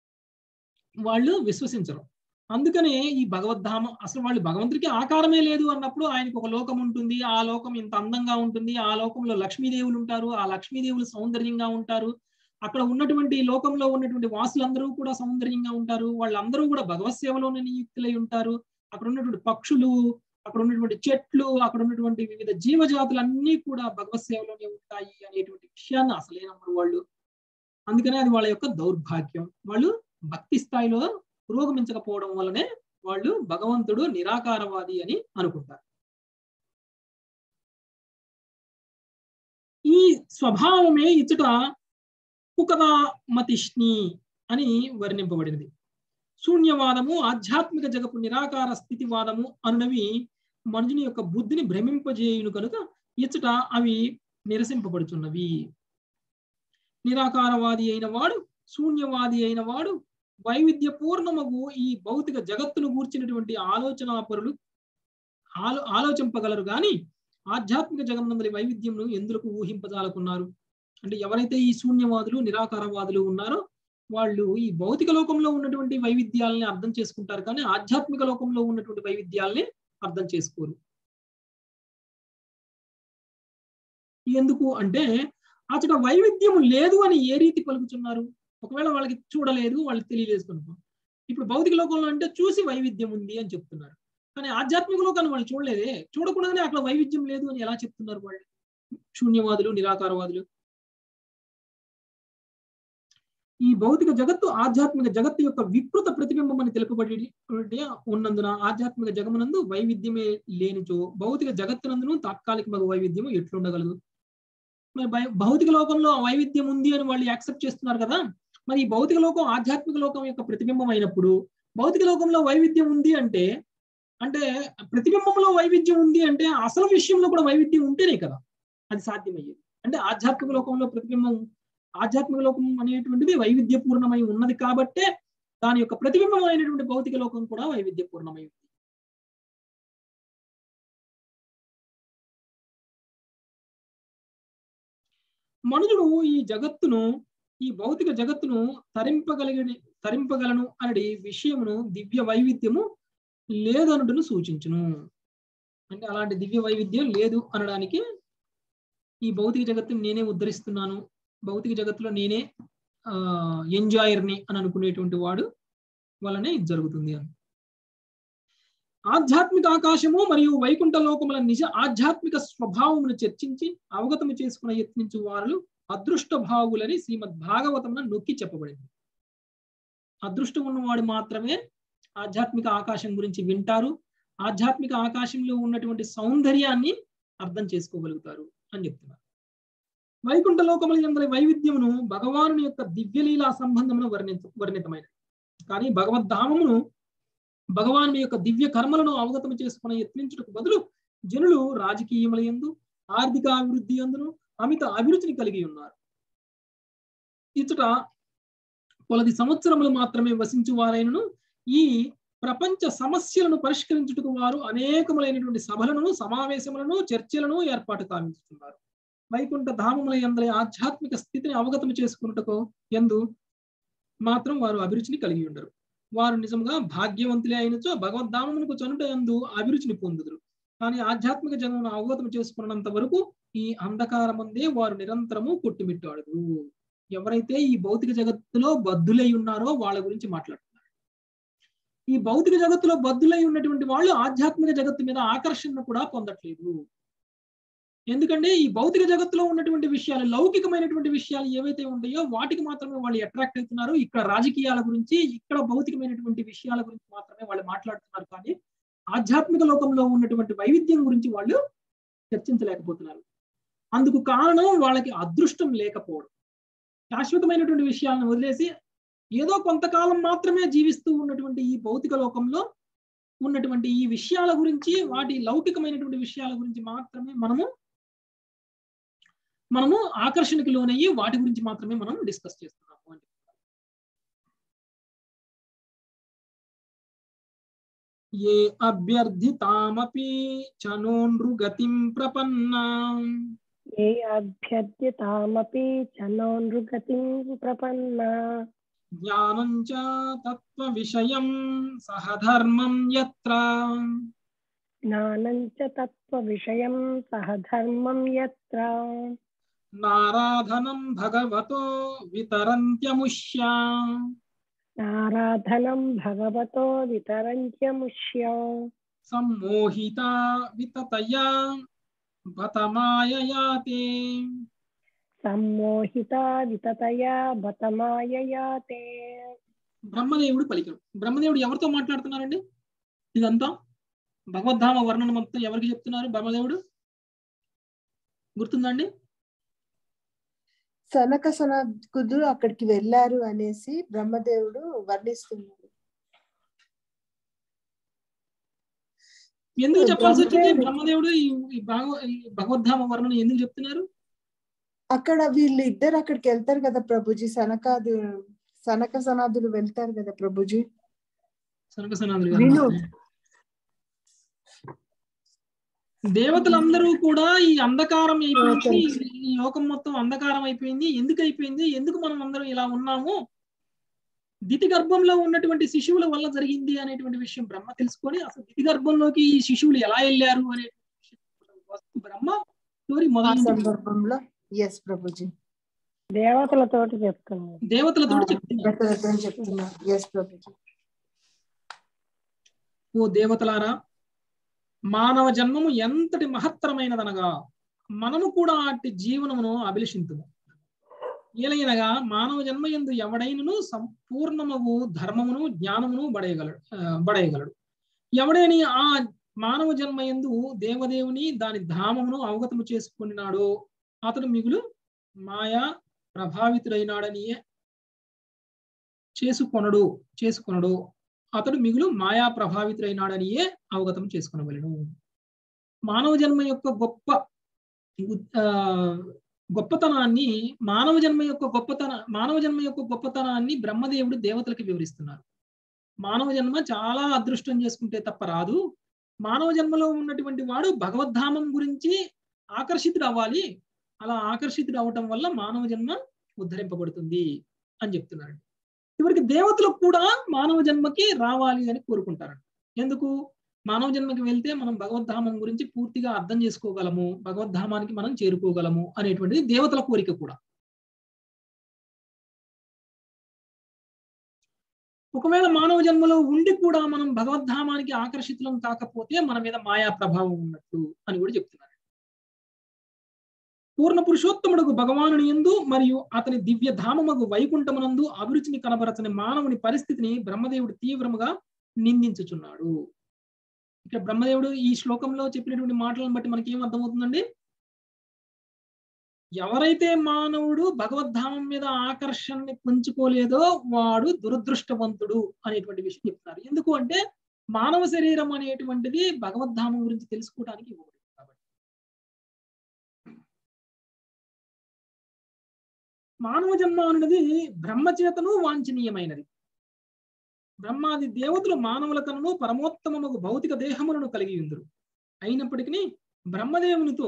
వాళ్ళు విశ్వసించరు. అందుకనే ఈ భగవద్ధామ అసలు వాళ్ళు భగవంతుడికి ఆకారమే లేదు అన్నప్పుడు ఆయనకు ఒక లోకం ఉంటుంది, ఆ లోకం ఇంత అందంగా ఉంటుంది, ఆ లోకంలో లక్ష్మీదేవులు ఉంటారు, ఆ లక్ష్మీదేవులు సౌందర్యంగా ఉంటారు, అక్కడ ఉన్నటువంటి లోకంలో ఉన్నటువంటి వాసులందరూ కూడా సౌందర్యంగా ఉంటారు, వాళ్ళందరూ కూడా భగవత్ సేవలోనే నియుక్తులై ఉంటారు, అక్కడ ఉన్నటువంటి పక్షులు, అక్కడ ఉన్నటువంటి చెట్లు, అక్కడ ఉన్నటువంటి వివిధ జీవజాతులన్నీ కూడా భగవత్ సేవలోనే ఉంటాయి అనేటువంటి విషయాన్ని అసలే నమ్మరు వాళ్ళు. అందుకనే అది వాళ్ళ యొక్క దౌర్భాగ్యం. వాళ్ళు భక్తి స్థాయిలో పురోగమించకపోవడం వల్లనే వాళ్ళు భగవంతుడు నిరాకారవాది అని అనుకుంటారు. ఈ స్వభావమే ఇచ్చట కుకదామతిష్ణి అని వర్ణింపబడినది. శూన్యవాదము, ఆధ్యాత్మిక జగపు నిరాకార స్థితివాదము అనునవి మనుషుని యొక్క బుద్ధిని భ్రమింపజేయును కనుక ఇచ్చట అవి నిరసింపబడుచున్నవి. నిరాకారవాది అయిన వాడు, శూన్యవాది అయిన వాడు వైవిధ్య పూర్ణమగు ఈ భౌతిక జగత్తును గూర్చినటువంటి ఆలోచనాపరులు ఆలో ఆలోచింపగలరు కానీ ఆధ్యాత్మిక జగమునందరి వైవిధ్యంను ఎందుకు ఊహింపజాలకున్నారు. అంటే ఎవరైతే ఈ శూన్యవాదులు, నిరాకారవాదులు ఉన్నారో వాళ్ళు ఈ భౌతిక లోకంలో ఉన్నటువంటి వైవిధ్యాలని అర్థం చేసుకుంటారు కానీ ఆధ్యాత్మిక లోకంలో ఉన్నటువంటి వైవిధ్యాలని అర్థం చేసుకోరు. ఎందుకు అంటే అతడు వైవిధ్యము లేదు అని ఏ రీతి పలుకుతున్నారు? ఒకవేళ వాళ్ళకి చూడలేదు, వాళ్ళకి తెలియలేదు కనుక. ఇప్పుడు భౌతిక లోకంలో అంటే చూసి వైవిధ్యం ఉంది అని చెప్తున్నారు, కానీ ఆధ్యాత్మిక లోకాన్ని వాళ్ళు చూడలేదే, చూడకుండానే అక్కడ వైవిధ్యం లేదు అని ఎలా చెప్తున్నారు వాళ్ళు శూన్యవాదులు, నిరాకారవాదులు? ఈ భౌతిక జగత్తు ఆధ్యాత్మిక జగత్తు యొక్క వికృత ప్రతిబింబం అని తెలుపబడి ఉన్నందున ఆధ్యాత్మిక జగమునందు వైవిధ్యమే లేనిచో భౌతిక జగత్తునందును తాత్కాలిక వైవిధ్యము ఎట్లుండగలదు? మరి భౌతిక లోకంలో వైవిధ్యం ఉంది అని వాళ్ళు యాక్సెప్ట్ చేస్తున్నారు కదా, మరి ఈ భౌతిక లోకం ఆధ్యాత్మిక లోకం యొక్క ప్రతిబింబం అయినప్పుడు భౌతిక లోకంలో వైవిధ్యం ఉంది అంటే అంటే ప్రతిబింబంలో వైవిధ్యం ఉంది అంటే అసలు విషయంలో కూడా వైవిధ్యం ఉంటేనే కదా అది సాధ్యమయ్యేది. అంటే ఆధ్యాత్మిక లోకంలో ప్రతిబింబం, ఆధ్యాత్మిక లోకం అనేటువంటిది వైవిధ్యపూర్ణమై ఉన్నది కాబట్టే దాని యొక్క ప్రతిబింబం అయినటువంటి భౌతిక లోకం కూడా వైవిధ్యపూర్ణమై ఉంది. మనుషుడు ఈ జగత్తును, ఈ భౌతిక జగత్తును తరింపగలిగి తరింపగలను అనే విషయమును దివ్య వైవిధ్యము లేదనుటను సూచించును. అంటే అలాంటి దివ్య వైవిధ్యం లేదు అనడానికి ఈ భౌతిక జగత్తుని నేనే ఉద్ధరిస్తున్నాను, భౌతిక జగత్తులో నేనే ఆ ఎంజాయర్ని అని అనుకునేటువంటి వాడు వలనే ఇది జరుగుతుంది అని. ఆధ్యాత్మిక ఆకాశము మరియు వైకుంఠ లోకముల నిజ ఆధ్యాత్మిక స్వభావమును చర్చించి అవగతము చేసుకున్న యత్నించు వారు అదృష్ట భావులని శ్రీమద్ భాగవతమున నొక్కి చెప్పబడింది. అదృష్టం ఉన్నవాడు మాత్రమే ఆధ్యాత్మిక ఆకాశం గురించి వింటారు, ఆధ్యాత్మిక ఆకాశంలో ఉన్నటువంటి సౌందర్యాన్ని అర్థం చేసుకోగలుగుతారు అని చెప్తున్నారు. వైకుంఠ లోకముల యందలి వైవిధ్యమును భగవానుని యొక్క దివ్యలీలా సంబంధమును వర్ణిత వర్ణితమైనది. కానీ భగవద్ధామమును భగవాను యొక్క దివ్య కర్మలను అవగతము చేసుకుని యత్నించుటకు బదులు జనులు రాజకీయముల యందు, ఆర్థిక అభివృద్ధి యందును అమిత అభిరుచిని కలిగి ఉన్నారు. ఇచ్చట కొలది సంవత్సరములు మాత్రమే వసించు వారైనను ఈ ప్రపంచ సమస్యలను పరిష్కరించుటకు వారు అనేకములైనటువంటి సభలను, సమావేశములను, చర్చలను ఏర్పాటు కావించుతున్నారు. వైకుంఠ ధామముల యందలి ఆధ్యాత్మిక స్థితిని అవగతం చేసుకున్నటకు ఎందు మాత్రం వారు అభిరుచిని కలిగి ఉండరు. వారు నిజంగా భాగ్యవంతులే అయినచో భగవద్ధామమునకు చనుట యందు అభిరుచిని పొందుదురు. కానీ ఆధ్యాత్మిక జన్మను అవగతం చేసుకున్నంత వరకు ఈ అంధకారముందే వారు నిరంతరము కొట్టుమిట్టాడురు. ఎవరైతే ఈ భౌతిక జగత్తులో బద్ధులై ఉన్నారో వాళ్ళ గురించి మాట్లాడుతున్నారు. ఈ భౌతిక జగత్తులో బద్ధులై ఉన్నటువంటి వాళ్ళు ఆధ్యాత్మిక జగత్తు మీద ఆకర్షణ కూడా పొందట్లేదు. ఎందుకంటే ఈ భౌతిక జగత్తులో ఉన్నటువంటి విషయాలు, లౌకికమైనటువంటి విషయాలు ఏవైతే ఉంటాయో వాటికి మాత్రమే వాళ్ళు అట్రాక్ట్ అవుతున్నారు. ఇక్కడ రాజకీయాల గురించి, ఇక్కడ భౌతికమైనటువంటి విషయాల గురించి మాత్రమే వాళ్ళు మాట్లాడుతున్నారు. కానీ ఆధ్యాత్మిక లోకంలో ఉన్నటువంటి వైవిధ్యం గురించి వాళ్ళు చర్చించలేకపోతున్నారు. అందుకు కారణం వాళ్ళకి అదృష్టం లేకపోవడం. శాశ్వతమైనటువంటి విషయాలను వదిలేసి ఏదో కొంతకాలం మాత్రమే జీవిస్తూ ఉన్నటువంటి ఈ భౌతిక లోకంలో ఉన్నటువంటి ఈ విషయాల గురించి, వాటి లౌకికమైనటువంటి విషయాల గురించి మాత్రమే మనము మనము ఆకర్షణకి లోనయ్యి వాటి గురించి మాత్రమే మనం డిస్కస్ చేస్తున్నాము అని. ఏ అభ్యర్థితామపి చనోనృగతిం ప్రపన్నా ఏ అభ్యర్థితామపి చనోనృగతిం ప్రపన్నా జ్ఞానం చ తత్వ విషయం సహధర్మం యత్ర జ్ఞానం చ తత్వ విషయం సహధర్మం యత్ర నారాధనం భగవతో వితరంత్యముష్య నారాధనం భగవతో వితరంత్యముష్య సమ్మోహితా వితతయా బతమాయయాతే సమ్మోహితా వితతయా బతమాయయాతే. బ్రహ్మదేవుడు పలికడు. బ్రహ్మదేవుడు ఎవరితో మాట్లాడుతున్నారండి? ఇదంతా భగవద్ధామ వర్ణన మొత్తం ఎవరికి చెప్తున్నారు బ్రహ్మదేవుడు? గుర్తుందండి? సనక సనత్కుదురు అక్కడికి వెళ్ళారు అనేసి బ్రహ్మదేవుడు వర్ణిస్తున్నాడు. ఎందుకు చెప్పాల్సి వచ్చింది? బ్రహ్మదేవుడు ఈ భగవద్ధామ వర్ణన ఎందుకు చెప్తున్నారు? అక్కడ వీళ్ళు ఇద్దరు అక్కడికి వెళ్తారు కదా ప్రభుజీ, సనకాదు సనక సనాదులు వెళ్తారు కదా ప్రభుజీ. సనక సనాదులు దేవతలందరూ కూడా ఈ అంధకారం అయిపోయింది, ఈ లోకం మొత్తం అంధకారం అయిపోయింది. ఎందుకు అయిపోయింది? ఎందుకు మనం అందరం ఇలా ఉన్నాము? దితి గర్భంలో ఉన్నటువంటి శిశువుల వల్ల జరిగింది అనేటువంటి విషయం బ్రహ్మ తెలుసుకొని అసలు దితి గర్భంలోకి ఈ శిశువులు ఎలా వెళ్ళారు అనే బ్రహ్మ స్టోరీ మొదటి సందర్భంలో ఎస్ ప్రభుజీ దేవతలతోటి చెప్తున్నారు. దేవతలతోటి చెప్తున్నారు. ఎస్ ప్రభుజీ. ఓ దేవతలారా, మానవ జన్మము ఎంతటి మహత్తరమైనదనగా మనము కూడా అట్టి జీవనమును అభిలషింతుము. ఏలైనగా మానవ జన్మ యందు ఎవడైనను సంపూర్ణమగు ధర్మమును జ్ఞానమును బడయగలడు బడయగలడు ఎవడైనా ఆ మానవ జన్మ యందు దేవదేవుని దాని ధామమును అవగతము చేసుకున్నాడో అతడు మిగులు మాయా ప్రభావితుడైనాడని చేసుకొనడు చేసుకొనడు అతడు మిగులు మాయా ప్రభావితుడైనాడనియే అవగతం చేసుకునవలెను. మానవ జన్మ యొక్క గొప్ప ఆ గొప్పతనాన్ని మానవ జన్మ యొక్క గొప్పతన మానవ జన్మ యొక్క గొప్పతనాన్ని బ్రహ్మదేవుడు దేవతలకు వివరిస్తున్నారు. మానవ జన్మ చాలా అదృష్టం చేసుకుంటే తప్ప రాదు. మానవ జన్మలో ఉన్నటువంటి వాడు భగవద్ధామం గురించి ఆకర్షితుడు అవ్వాలి. అలా ఆకర్షితుడు అవటం వల్ల మానవ జన్మ ఉద్ధరింపబడుతుంది అని చెప్తున్నారు. చివరికి దేవతలకు కూడా మానవ జన్మకి రావాలి అని కోరుకుంటారు. ఎందుకు? మానవ జన్మకి వెళ్తే మనం భగవద్ధామం గురించి పూర్తిగా అర్థం చేసుకోగలము, భగవద్ధామానికి మనం చేరుకోగలము అనేటువంటిది దేవతల కోరిక కూడా. ఒకవేళ మానవ జన్మలో ఉండి కూడా మనం భగవద్ధామానికి ఆకర్షితులం కాకపోతే మన మీద మాయా ప్రభావం ఉన్నట్టు అని కూడా చెప్తున్నారు. పూర్ణ పురుషోత్తముడుకు భగవానుని యందు మరియు అతని దివ్య ధామముగు వైకుంఠమునందు అభిరుచిని కనబరచని మానవుని పరిస్థితిని బ్రహ్మదేవుడు తీవ్రముగా నిందించుచున్నాడు. ఇక్కడ బ్రహ్మదేవుడు ఈ శ్లోకంలో చెప్పినటువంటి మాటలను బట్టి మనకి ఏం అర్థమవుతుందండి? ఎవరైతే మానవుడు భగవద్ధామం మీద ఆకర్షణని పెంచుకోలేదో వాడు దురదృష్టవంతుడు అనేటువంటి విషయం చెప్తున్నారు. ఎందుకు అంటే మానవ శరీరం అనేటువంటిది భగవద్ధామం గురించి తెలుసుకోవడానికి ఇవ్వబడింది కాబట్టి. మానవ జన్మ అనేది బ్రహ్మచేతను వాంఛనీయమైనది. బ్రహ్మాది దేవతలు మానవుల కనును పరమోత్తమముకు భౌతిక దేహములను కలిగి ఉందరు. అయినప్పటికీ బ్రహ్మదేవునితో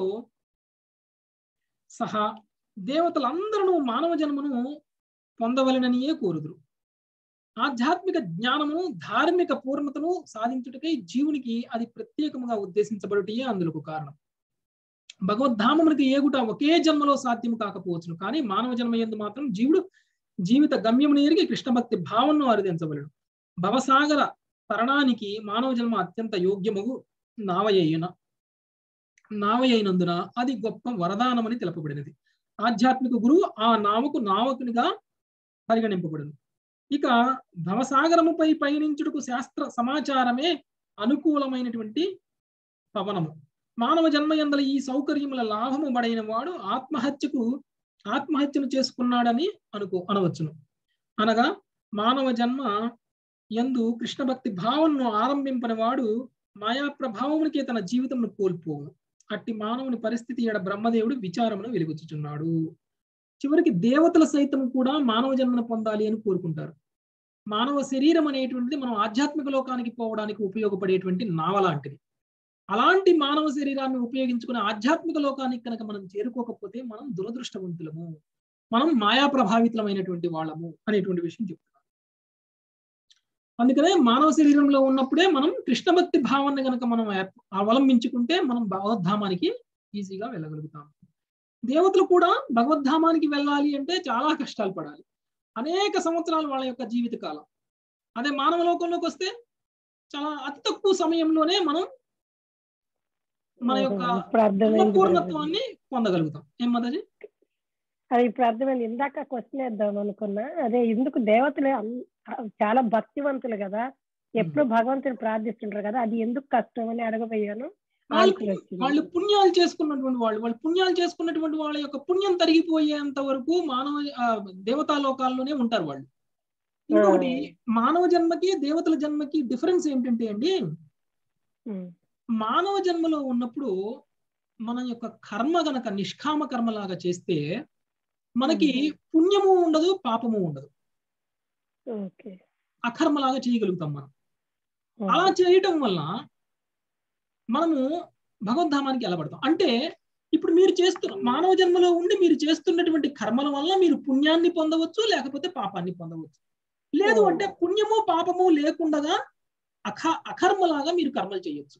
సహా దేవతలందరూ మానవ జన్మను పొందవలననియే కోరుదురు. ఆధ్యాత్మిక జ్ఞానము ధార్మిక పూర్ణతను సాధించుటకై జీవునికి అది ప్రత్యేకముగా ఉద్దేశించబడుటయే అందులకు కారణం. భగవద్ధామమునికి ఏగుట ఒకే జన్మలో సాధ్యము కాకపోవచ్చును, కానీ మానవ జన్మ యందు మాత్రం జీవుడు జీవిత గమ్యమును ఎరిగి కృష్ణభక్తి భావనను అరుదించవలెను. భవసాగర తరణానికి మానవ జన్మ అత్యంత యోగ్యముగు నావయ్యున నావయ్యినందున అది గొప్ప వరదానమని తెలుపబడినది. ఆధ్యాత్మిక గురువు ఆ నావకు నావకునిగా పరిగణింపబడును. ఇక భవసాగరముపై పయనించుటకు శాస్త్ర సమాచారమే అనుకూలమైనటువంటి పవనము. మానవ జన్మయందల ఈ సౌకర్యముల లాభము బడైన వాడు ఆత్మహత్యకు ఆత్మహత్యను చేసుకున్నాడని అనుకో అనవచ్చును. అనగా మానవ జన్మ యందు కృష్ణ భక్తి భావనను ఆరంభింపని వాడు మాయా ప్రభావమునికి తన జీవితంను కోల్పోవు. అట్టి మానవుని పరిస్థితి ఎడ బ్రహ్మదేవుడు విచారమును వెలుగుచుచున్నాడు. చివరికి దేవతల సైతం కూడా మానవ జన్మను పొందాలి అని కోరుకుంటారు. మానవ శరీరం అనేటువంటిది మనం ఆధ్యాత్మిక లోకానికి పోవడానికి ఉపయోగపడేటువంటి నావ లాంటిది. అలాంటి మానవ శరీరాన్ని ఉపయోగించుకుని ఆధ్యాత్మిక లోకానికి కనుక మనం చేరుకోకపోతే మనం దురదృష్టవంతులము, మనం మాయా ప్రభావితులమైనటువంటి వాళ్ళము అనేటువంటి విషయం చెప్తున్నారు. అందుకనే మానవ శరీరంలో ఉన్నప్పుడే మనం కృష్ణ భక్తి భావాన్ని కనుక మనం అవలంబించుకుంటే మనం భగవద్ధామానికి ఈజీగా వెళ్ళగలుగుతాం. దేవతలు కూడా భగవద్ధామానికి వెళ్ళాలి అంటే చాలా కష్టాలు పడాలి, అనేక సంవత్సరాలు వాళ్ళ యొక్క జీవిత కాలం. అదే మానవ లోకంలోకి వస్తే చాలా అతి తక్కువ సమయంలోనే మనం మన యొక్క పూర్ణత్వాన్ని పొందగలుగుతాం. ఏం మాతాజీ? అది ఇప్పుడు అర్థమైంది. ఇందాక క్వశ్చన్ వేద్దాం అనుకున్నా. అదే ఎందుకు దేవతలు చాలా భక్తివంతులు కదా, ఎప్పుడు భగవంతుని ప్రార్థిస్తుంటారు కదా, అది ఎందుకు కష్టం అని అడగబోయాను. వాళ్ళు పుణ్యాలు చేసుకున్నటువంటి వాళ్ళు వాళ్ళు పుణ్యాలు చేసుకున్నటువంటి వాళ్ళ యొక్క పుణ్యం తరిగిపోయేంత వరకు మానవ దేవతా లోకాల్లోనే ఉంటారు వాళ్ళు. ఇంకొకటి మానవ జన్మకి దేవతల జన్మకి డిఫరెన్స్ ఏంటంటే అండి, మానవ జన్మలో ఉన్నప్పుడు మన యొక్క కర్మ గనక నిష్కామ కర్మలాగా చేస్తే మనకి పుణ్యము ఉండదు, పాపము ఉండదు, అకర్మలాగా చేయగలుగుతాం మనం. అలా చేయటం వల్ల మనము భగవద్ధామానికి వెళ్ళబడతాం. అంటే ఇప్పుడు మీరు చేస్తున్న మానవ జన్మలో ఉండి మీరు చేస్తున్నటువంటి కర్మల వల్ల మీరు పుణ్యాన్ని పొందవచ్చు, లేకపోతే పాపాన్ని పొందవచ్చు. లేదు అంటే పుణ్యము పాపము లేకుండా అఖ అకర్మలాగా మీరు కర్మలు చేయొచ్చు.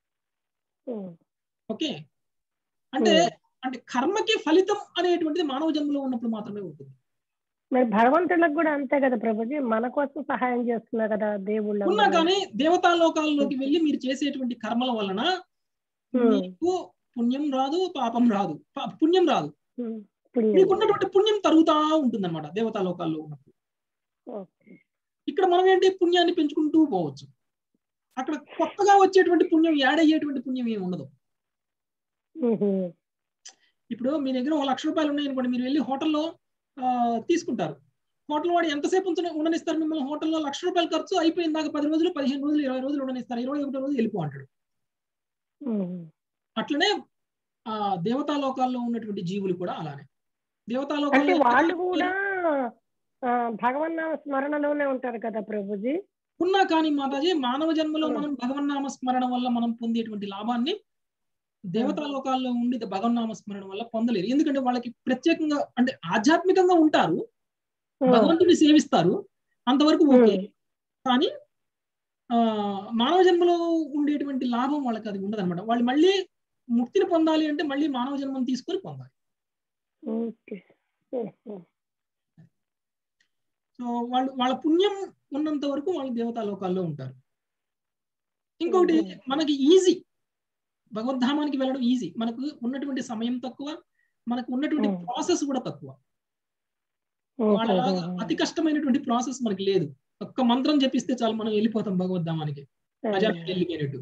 ఓకే, అంటే అంటే కర్మకి ఫలితం అనేటువంటిది మానవ జన్మలో ఉన్నప్పుడు మాత్రమే ఉంటుంది. మరి భగవంతులకు కూడా అంతే కదా ప్రభుజీ, మన కోసం సహాయం చేస్తున్నా కదా దేవుళ్ళు. ఉన్నా కానీ దేవతా లోకాల్లోకి వెళ్ళి మీరు చేసేటువంటి కర్మల వలన మీకు పుణ్యం రాదు, పాపం రాదు. పుణ్యం రాదు, మీకున్నటువంటి పుణ్యం తరుగుతా ఉంటుంది అనమాట దేవతా లోకాల్లో ఉన్నప్పుడు. ఇక్కడ మనం ఏంటి పుణ్యాన్ని పెంచుకుంటూ పోవచ్చు. అక్కడ కొత్తగా వచ్చేటువంటి పుణ్యం, యాడ్ అయ్యేటువంటి పుణ్యం ఏమి ఉండదు. ఇప్పుడు మీ దగ్గర ఒక లక్ష రూపాయలు ఉన్నాయనుకోండి, మీరు వెళ్ళి హోటల్లో తీసుకుంటారు. హోటల్ వాడు ఎంతసేపు ఉండనిస్తారు మిమ్మల్ని? హోటల్లో లక్ష రూపాయలు ఖర్చు అయిపోయిన దాకా పది రోజులు పదిహేను రోజులు ఇరవై రోజులు ఉండనిస్తారు, ఇరవై ఒకటో రోజు వెళ్ళిపో అంటాడు. అట్లనే ఆ దేవతా లోకాల్లో ఉన్నటువంటి జీవులు కూడా అలానే. దేవతా లోకాల్లో వాళ్ళు కూడా భగవన్నామ స్మరణలోనే ఉంటారు కదా ప్రభుజీ. ఉన్నా కానీ మాతాజీ మానవ జన్మలో మనం భగవన్నామ స్మరణ వల్ల మనం పొందేటువంటి లాభాన్ని దేవతా లోకాల్లో ఉండి భగవన్నామ స్మరణ వల్ల పొందలేరు. ఎందుకంటే వాళ్ళకి ప్రత్యేకంగా అంటే ఆధ్యాత్మికంగా ఉంటారు, భగవంతుని సేవిస్తారు, అంతవరకు ఓకే. కానీ ఆ మానవ జన్మలో ఉండేటువంటి లాభం వాళ్ళకి అది ఉండదు అనమాట. వాళ్ళు మళ్ళీ ముక్తిని పొందాలి అంటే మళ్ళీ మానవ జన్మను తీసుకొని పొందాలి. సో వాళ్ళు వాళ్ళ పుణ్యం ఉన్నంత వరకు వాళ్ళు దేవతా లోకాల్లో ఉంటారు. ఇంకొకటి మనకి ఈజీ, భగవద్ధామానికి వెళ్ళడం ఈజీ. మనకు ఉన్నటువంటి సమయం తక్కువ, మనకు ఉన్నటువంటి ప్రాసెస్ కూడా తక్కువ. వాళ్ళలాగా అతి కష్టమైనటువంటి ప్రాసెస్ మనకి లేదు. ఒక్క మంత్రం జపిస్తే చాలు మనం వెళ్ళిపోతాం భగవద్ధామానికి, అజామిల్ వెళ్ళిపోయినట్టు.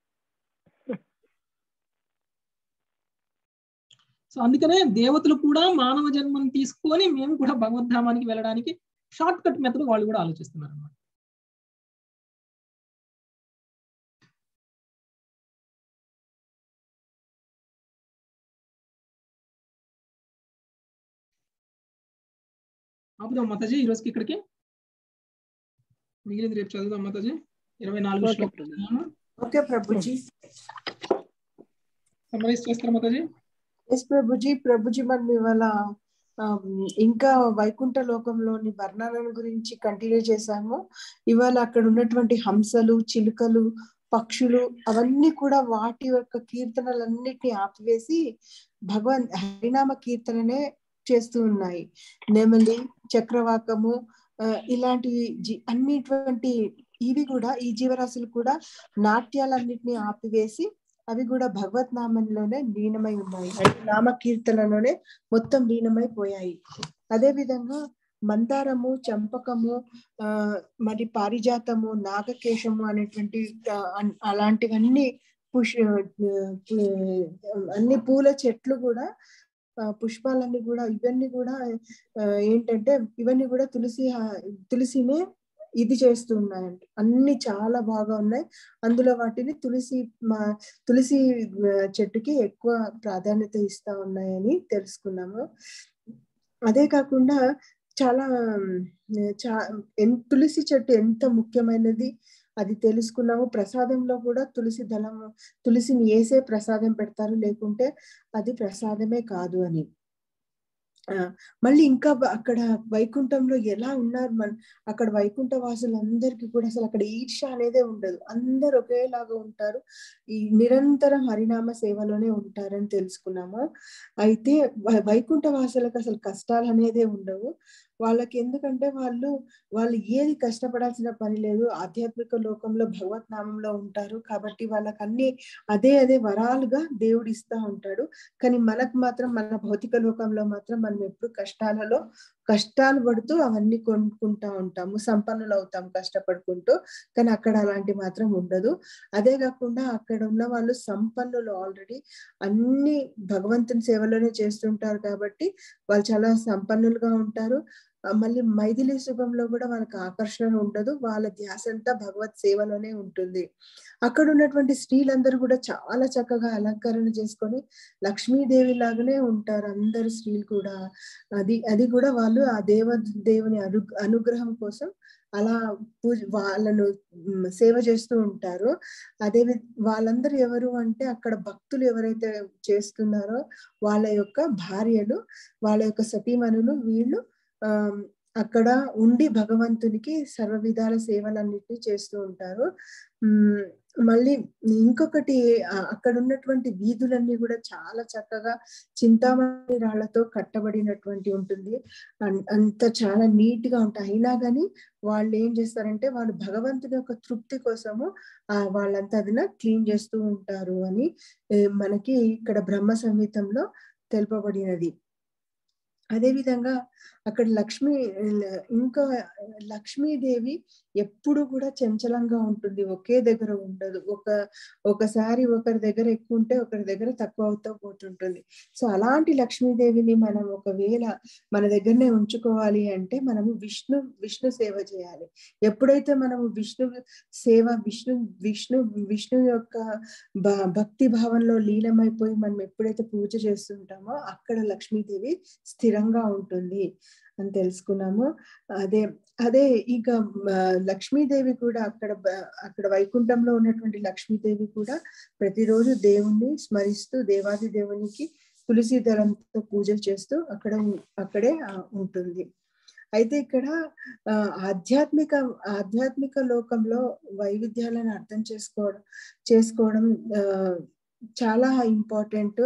సో అందుకనే దేవతలు కూడా మానవ జన్మను తీసుకొని మేము కూడా భగవద్ధామానికి వెళ్ళడానికి షార్ట్ కట్ మెథడ్ వాళ్ళు కూడా ఆలోచిస్తున్నారు అన్నమాట. ఆపుదాం మాతాజీ ఈ రోజుకి ఇక్కడికి, మిగిలింది రేపు చదువుదాం మాతాజీ. ఇరవై నాలుగు శ్లోకాలు ఓకే ప్రభుజీ, సమ్మరైజ్ చేస్తారా మాతాజీ? ఎస్ ప్రభుజీ. ప్రభుజీ మనం ఇవాళ ఇంకా వైకుంఠ లోకంలోని వర్ణాలను గురించి కంటిన్యూ చేశాము. ఇవాళ అక్కడ ఉన్నటువంటి హంసలు, చిలుకలు, పక్షులు అవన్నీ కూడా వాటి యొక్క కీర్తనలన్నిటిని ఆపివేసి భగవన్ హరినామ కీర్తననే చేస్తూ ఉన్నాయి. నెమలి, చక్రవాకము ఇలాంటి అన్నిటువంటి ఇవి కూడా, ఈ జీవరాశులు కూడా నాట్యాలన్నిటిని ఆపివేసి అవి కూడా భగవత్ నామంలోనే లీనమై ఉన్నాయి, అంటే నామ కీర్తనలోనే మొత్తం లీనమైపోయాయి. అదే విధంగా మందారము, చంపకము, ఆ మరి పారిజాతము, నాగకేశము అనేటువంటి అలాంటివన్నీ పుష్ అన్ని పూల చెట్లు కూడా, పుష్పాలన్నీ కూడా, ఇవన్నీ కూడా ఏంటంటే ఇవన్నీ కూడా తులసి తులసినే ఇది చేస్తూ ఉన్నాయండి. అన్ని చాలా బాగా ఉన్నాయి. అందులో వాటిని తులసి మా తులసి చెట్టుకి ఎక్కువ ప్రాధాన్యత ఇస్తా ఉన్నాయని తెలుసుకున్నాము. అదే కాకుండా చాలా చా తులసి చెట్టు ఎంత ముఖ్యమైనది అది తెలుసుకున్నాము. ప్రసాదంలో కూడా తులసి దళము, తులసిని వేసే ప్రసాదం పెడతారు, లేకుంటే అది ప్రసాదమే కాదు అని. మళ్ళీ ఇంకా అక్కడ వైకుంఠంలో ఎలా ఉన్నారు మన అక్కడ వైకుంఠ వాసులందరికీ కూడా అసలు అక్కడ ఈర్ష అనేదే ఉండదు, అందరు ఒకేలాగా ఉంటారు, ఈ నిరంతరం హరినామ సేవలోనే ఉంటారని తెలుసుకున్నాము. అయితే వైకుంఠ వాసులకు అసలు కష్టాలు అనేదే ఉండవు వాళ్ళకి, ఎందుకంటే వాళ్ళు వాళ్ళు ఏది కష్టపడాల్సిన పని లేదు, ఆధ్యాత్మిక లోకంలో భగవత్ నామంలో ఉంటారు కాబట్టి వాళ్ళకి అన్ని అదే అదే వరాలుగా దేవుడు ఇస్తా ఉంటాడు. కానీ మనకు మాత్రం మన భౌతిక లోకంలో మాత్రం మనం ఎప్పుడు కష్టాలలో కష్టాలు పడుతూ అవన్నీ కొనుక్కుంటా ఉంటాము, సంపన్నులు అవుతాం కష్టపడుకుంటూ. కానీ అక్కడ అలాంటి మాత్రం ఉండదు. అదే కాకుండా అక్కడ ఉన్న వాళ్ళు సంపన్నులు, ఆల్రెడీ అన్ని భగవంతుని సేవలోనే చేస్తుంటారు కాబట్టి వాళ్ళు చాలా సంపన్నులుగా ఉంటారు. మళ్ళీ మైథిలి సుఖంలో కూడా వాళ్ళకి ఆకర్షణ ఉండదు, వాళ్ళ ధ్యాస అంతా భగవత్ సేవలోనే ఉంటుంది. అక్కడ ఉన్నటువంటి స్త్రీలందరూ కూడా చాలా చక్కగా అలంకరణ చేసుకొని లక్ష్మీదేవి లాగానే ఉంటారు అందరు స్త్రీలు కూడా. అది అది కూడా వాళ్ళు ఆ దేవ దేవుని అను అనుగ్రహం కోసం అలా పూజ వాళ్ళను సేవ చేస్తూ ఉంటారు. అదే వాళ్ళందరూ ఎవరు అంటే అక్కడ భక్తులు ఎవరైతే చేస్తున్నారో వాళ్ళ యొక్క భార్యలు, వాళ్ళ యొక్క సతీమణులు, వీళ్ళు ఆ అక్కడ ఉండి భగవంతునికి సర్వ విధాల సేవలన్నిటినీ చేస్తూ ఉంటారు. ఉమ్ మళ్ళీ ఇంకొకటి, అక్కడ ఉన్నటువంటి వీధులన్నీ కూడా చాలా చక్కగా చింతామణి రాళ్లతో కట్టబడినటువంటి ఉంటుంది, అంత చాలా నీట్ గా ఉంటాయి. అయినా కానీ వాళ్ళు ఏం చేస్తారంటే వాళ్ళు భగవంతుని యొక్క తృప్తి కోసము ఆ వాళ్ళంతా అదిన క్లీన్ చేస్తూ ఉంటారు అని మనకి ఇక్కడ బ్రహ్మ సంహితంలో తెలుపబడినది. అదే విధంగా అక్కడ లక్ష్మి ఇంకా లక్ష్మీదేవి ఎప్పుడు కూడా చంచలంగా ఉంటుంది, ఒకే దగ్గర ఉండదు. ఒక ఒకసారి ఒకరి దగ్గర ఎక్కువ ఉంటే ఒకరి దగ్గర తక్కువ అవుతూ పోతుంటుంది. సో అలాంటి లక్ష్మీదేవిని మనం ఒకవేళ మన దగ్గరనే ఉంచుకోవాలి అంటే మనము విష్ణు విష్ణు సేవ చేయాలి. ఎప్పుడైతే మనము విష్ణు సేవ విష్ణు విష్ణు విష్ణు యొక్క భక్తి భావంలో లీనమైపోయి మనం ఎప్పుడైతే పూజ చేస్తుంటామో అక్కడ లక్ష్మీదేవి స్థిరంగా ఉంటుంది అని తెలుసుకున్నాము. అదే అదే ఇక లక్ష్మీదేవి కూడా అక్కడ అక్కడ వైకుంఠంలో ఉన్నటువంటి లక్ష్మీదేవి కూడా ప్రతిరోజు దేవుణ్ణి స్మరిస్తూ దేవాది దేవునికి తులసి దళంతో పూజలు చేస్తూ అక్కడ అక్కడే ఉంటుంది. అయితే ఇక్కడ ఆధ్యాత్మిక ఆధ్యాత్మిక లోకంలో వైవిధ్యాలను అర్థం చేసుకోవడం చేసుకోవడం చాలా ఇంపార్టెంట్.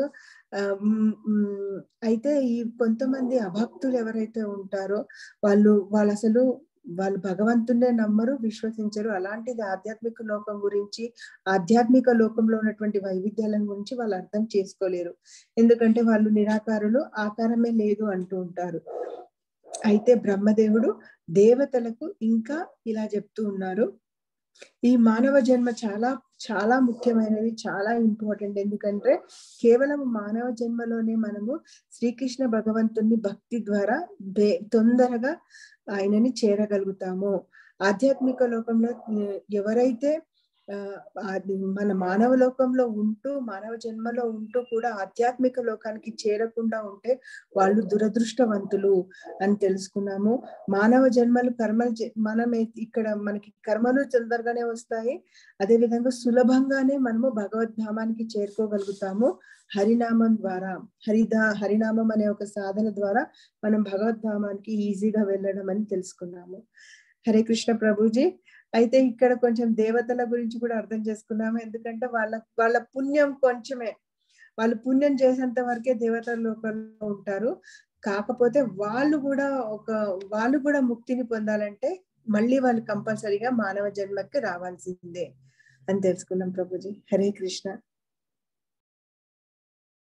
అయితే ఈ కొంతమంది అభక్తులు ఎవరైతే ఉంటారో వాళ్ళు వాళ్ళు అసలు వాళ్ళు భగవంతునే నమ్మరు, విశ్వసించరు. అలాంటిది ఆధ్యాత్మిక లోకం గురించి, ఆధ్యాత్మిక లోకంలో ఉన్నటువంటి వైవిధ్యాల గురించి వాళ్ళు అర్థం చేసుకోలేరు. ఎందుకంటే వాళ్ళు నిరాకారులు, ఆకారమే లేదు అంటూ ఉంటారు. అయితే బ్రహ్మదేవుడు దేవతలకు ఇంకా ఇలా చెప్తూ ఉన్నారు, ఈ మానవ జన్మ చాలా చాలా ముఖ్యమైనది, చాలా ఇంపార్టెంట్. ఎందుకంటే కేవలం మానవ జన్మలోనే మనము శ్రీకృష్ణ భగవంతుని భక్తి ద్వారా తొందరగా ఆయనని చేరగలుగుతాము. ఆధ్యాత్మిక లోకంలో ఎవరైతే అది మన మానవ లోకంలో ఉంటూ మానవ జన్మలో ఉంటూ కూడా ఆధ్యాత్మిక లోకానికి చేరకుండా ఉంటే వాళ్ళు దురదృష్టవంతులు అని తెలుసుకున్నాము. మానవ జన్మలు కర్మలు మనం ఇక్కడ మనకి కర్మలు తొందరగానే వస్తాయి, అదే విధంగా సులభంగానే మనము భగవద్ధామానికి చేరుకోగలుగుతాము హరినామం ద్వారా. హరిదా హరినామం అనే ఒక సాధన ద్వారా మనం భగవద్ధామానికి ఈజీగా వెళ్ళడం అని తెలుసుకున్నాము. హరే కృష్ణ ప్రభుజీ. అయితే ఇక్కడ కొంచెం దేవతల గురించి కూడా అర్థం చేసుకున్నాము, ఎందుకంటే వాళ్ళ వాళ్ళ పుణ్యం కొంచెమే, వాళ్ళు పుణ్యం చేసేంత వరకే దేవతల లోకంలో ఉంటారు. కాకపోతే వాళ్ళు కూడా ఒక వాళ్ళు కూడా ముక్తిని పొందాలంటే మళ్ళీ వాళ్ళు కంపల్సరీగా మానవ జన్మకి రావాల్సిందే అని తెలుసుకున్నాం ప్రభుజీ. హరే కృష్ణ.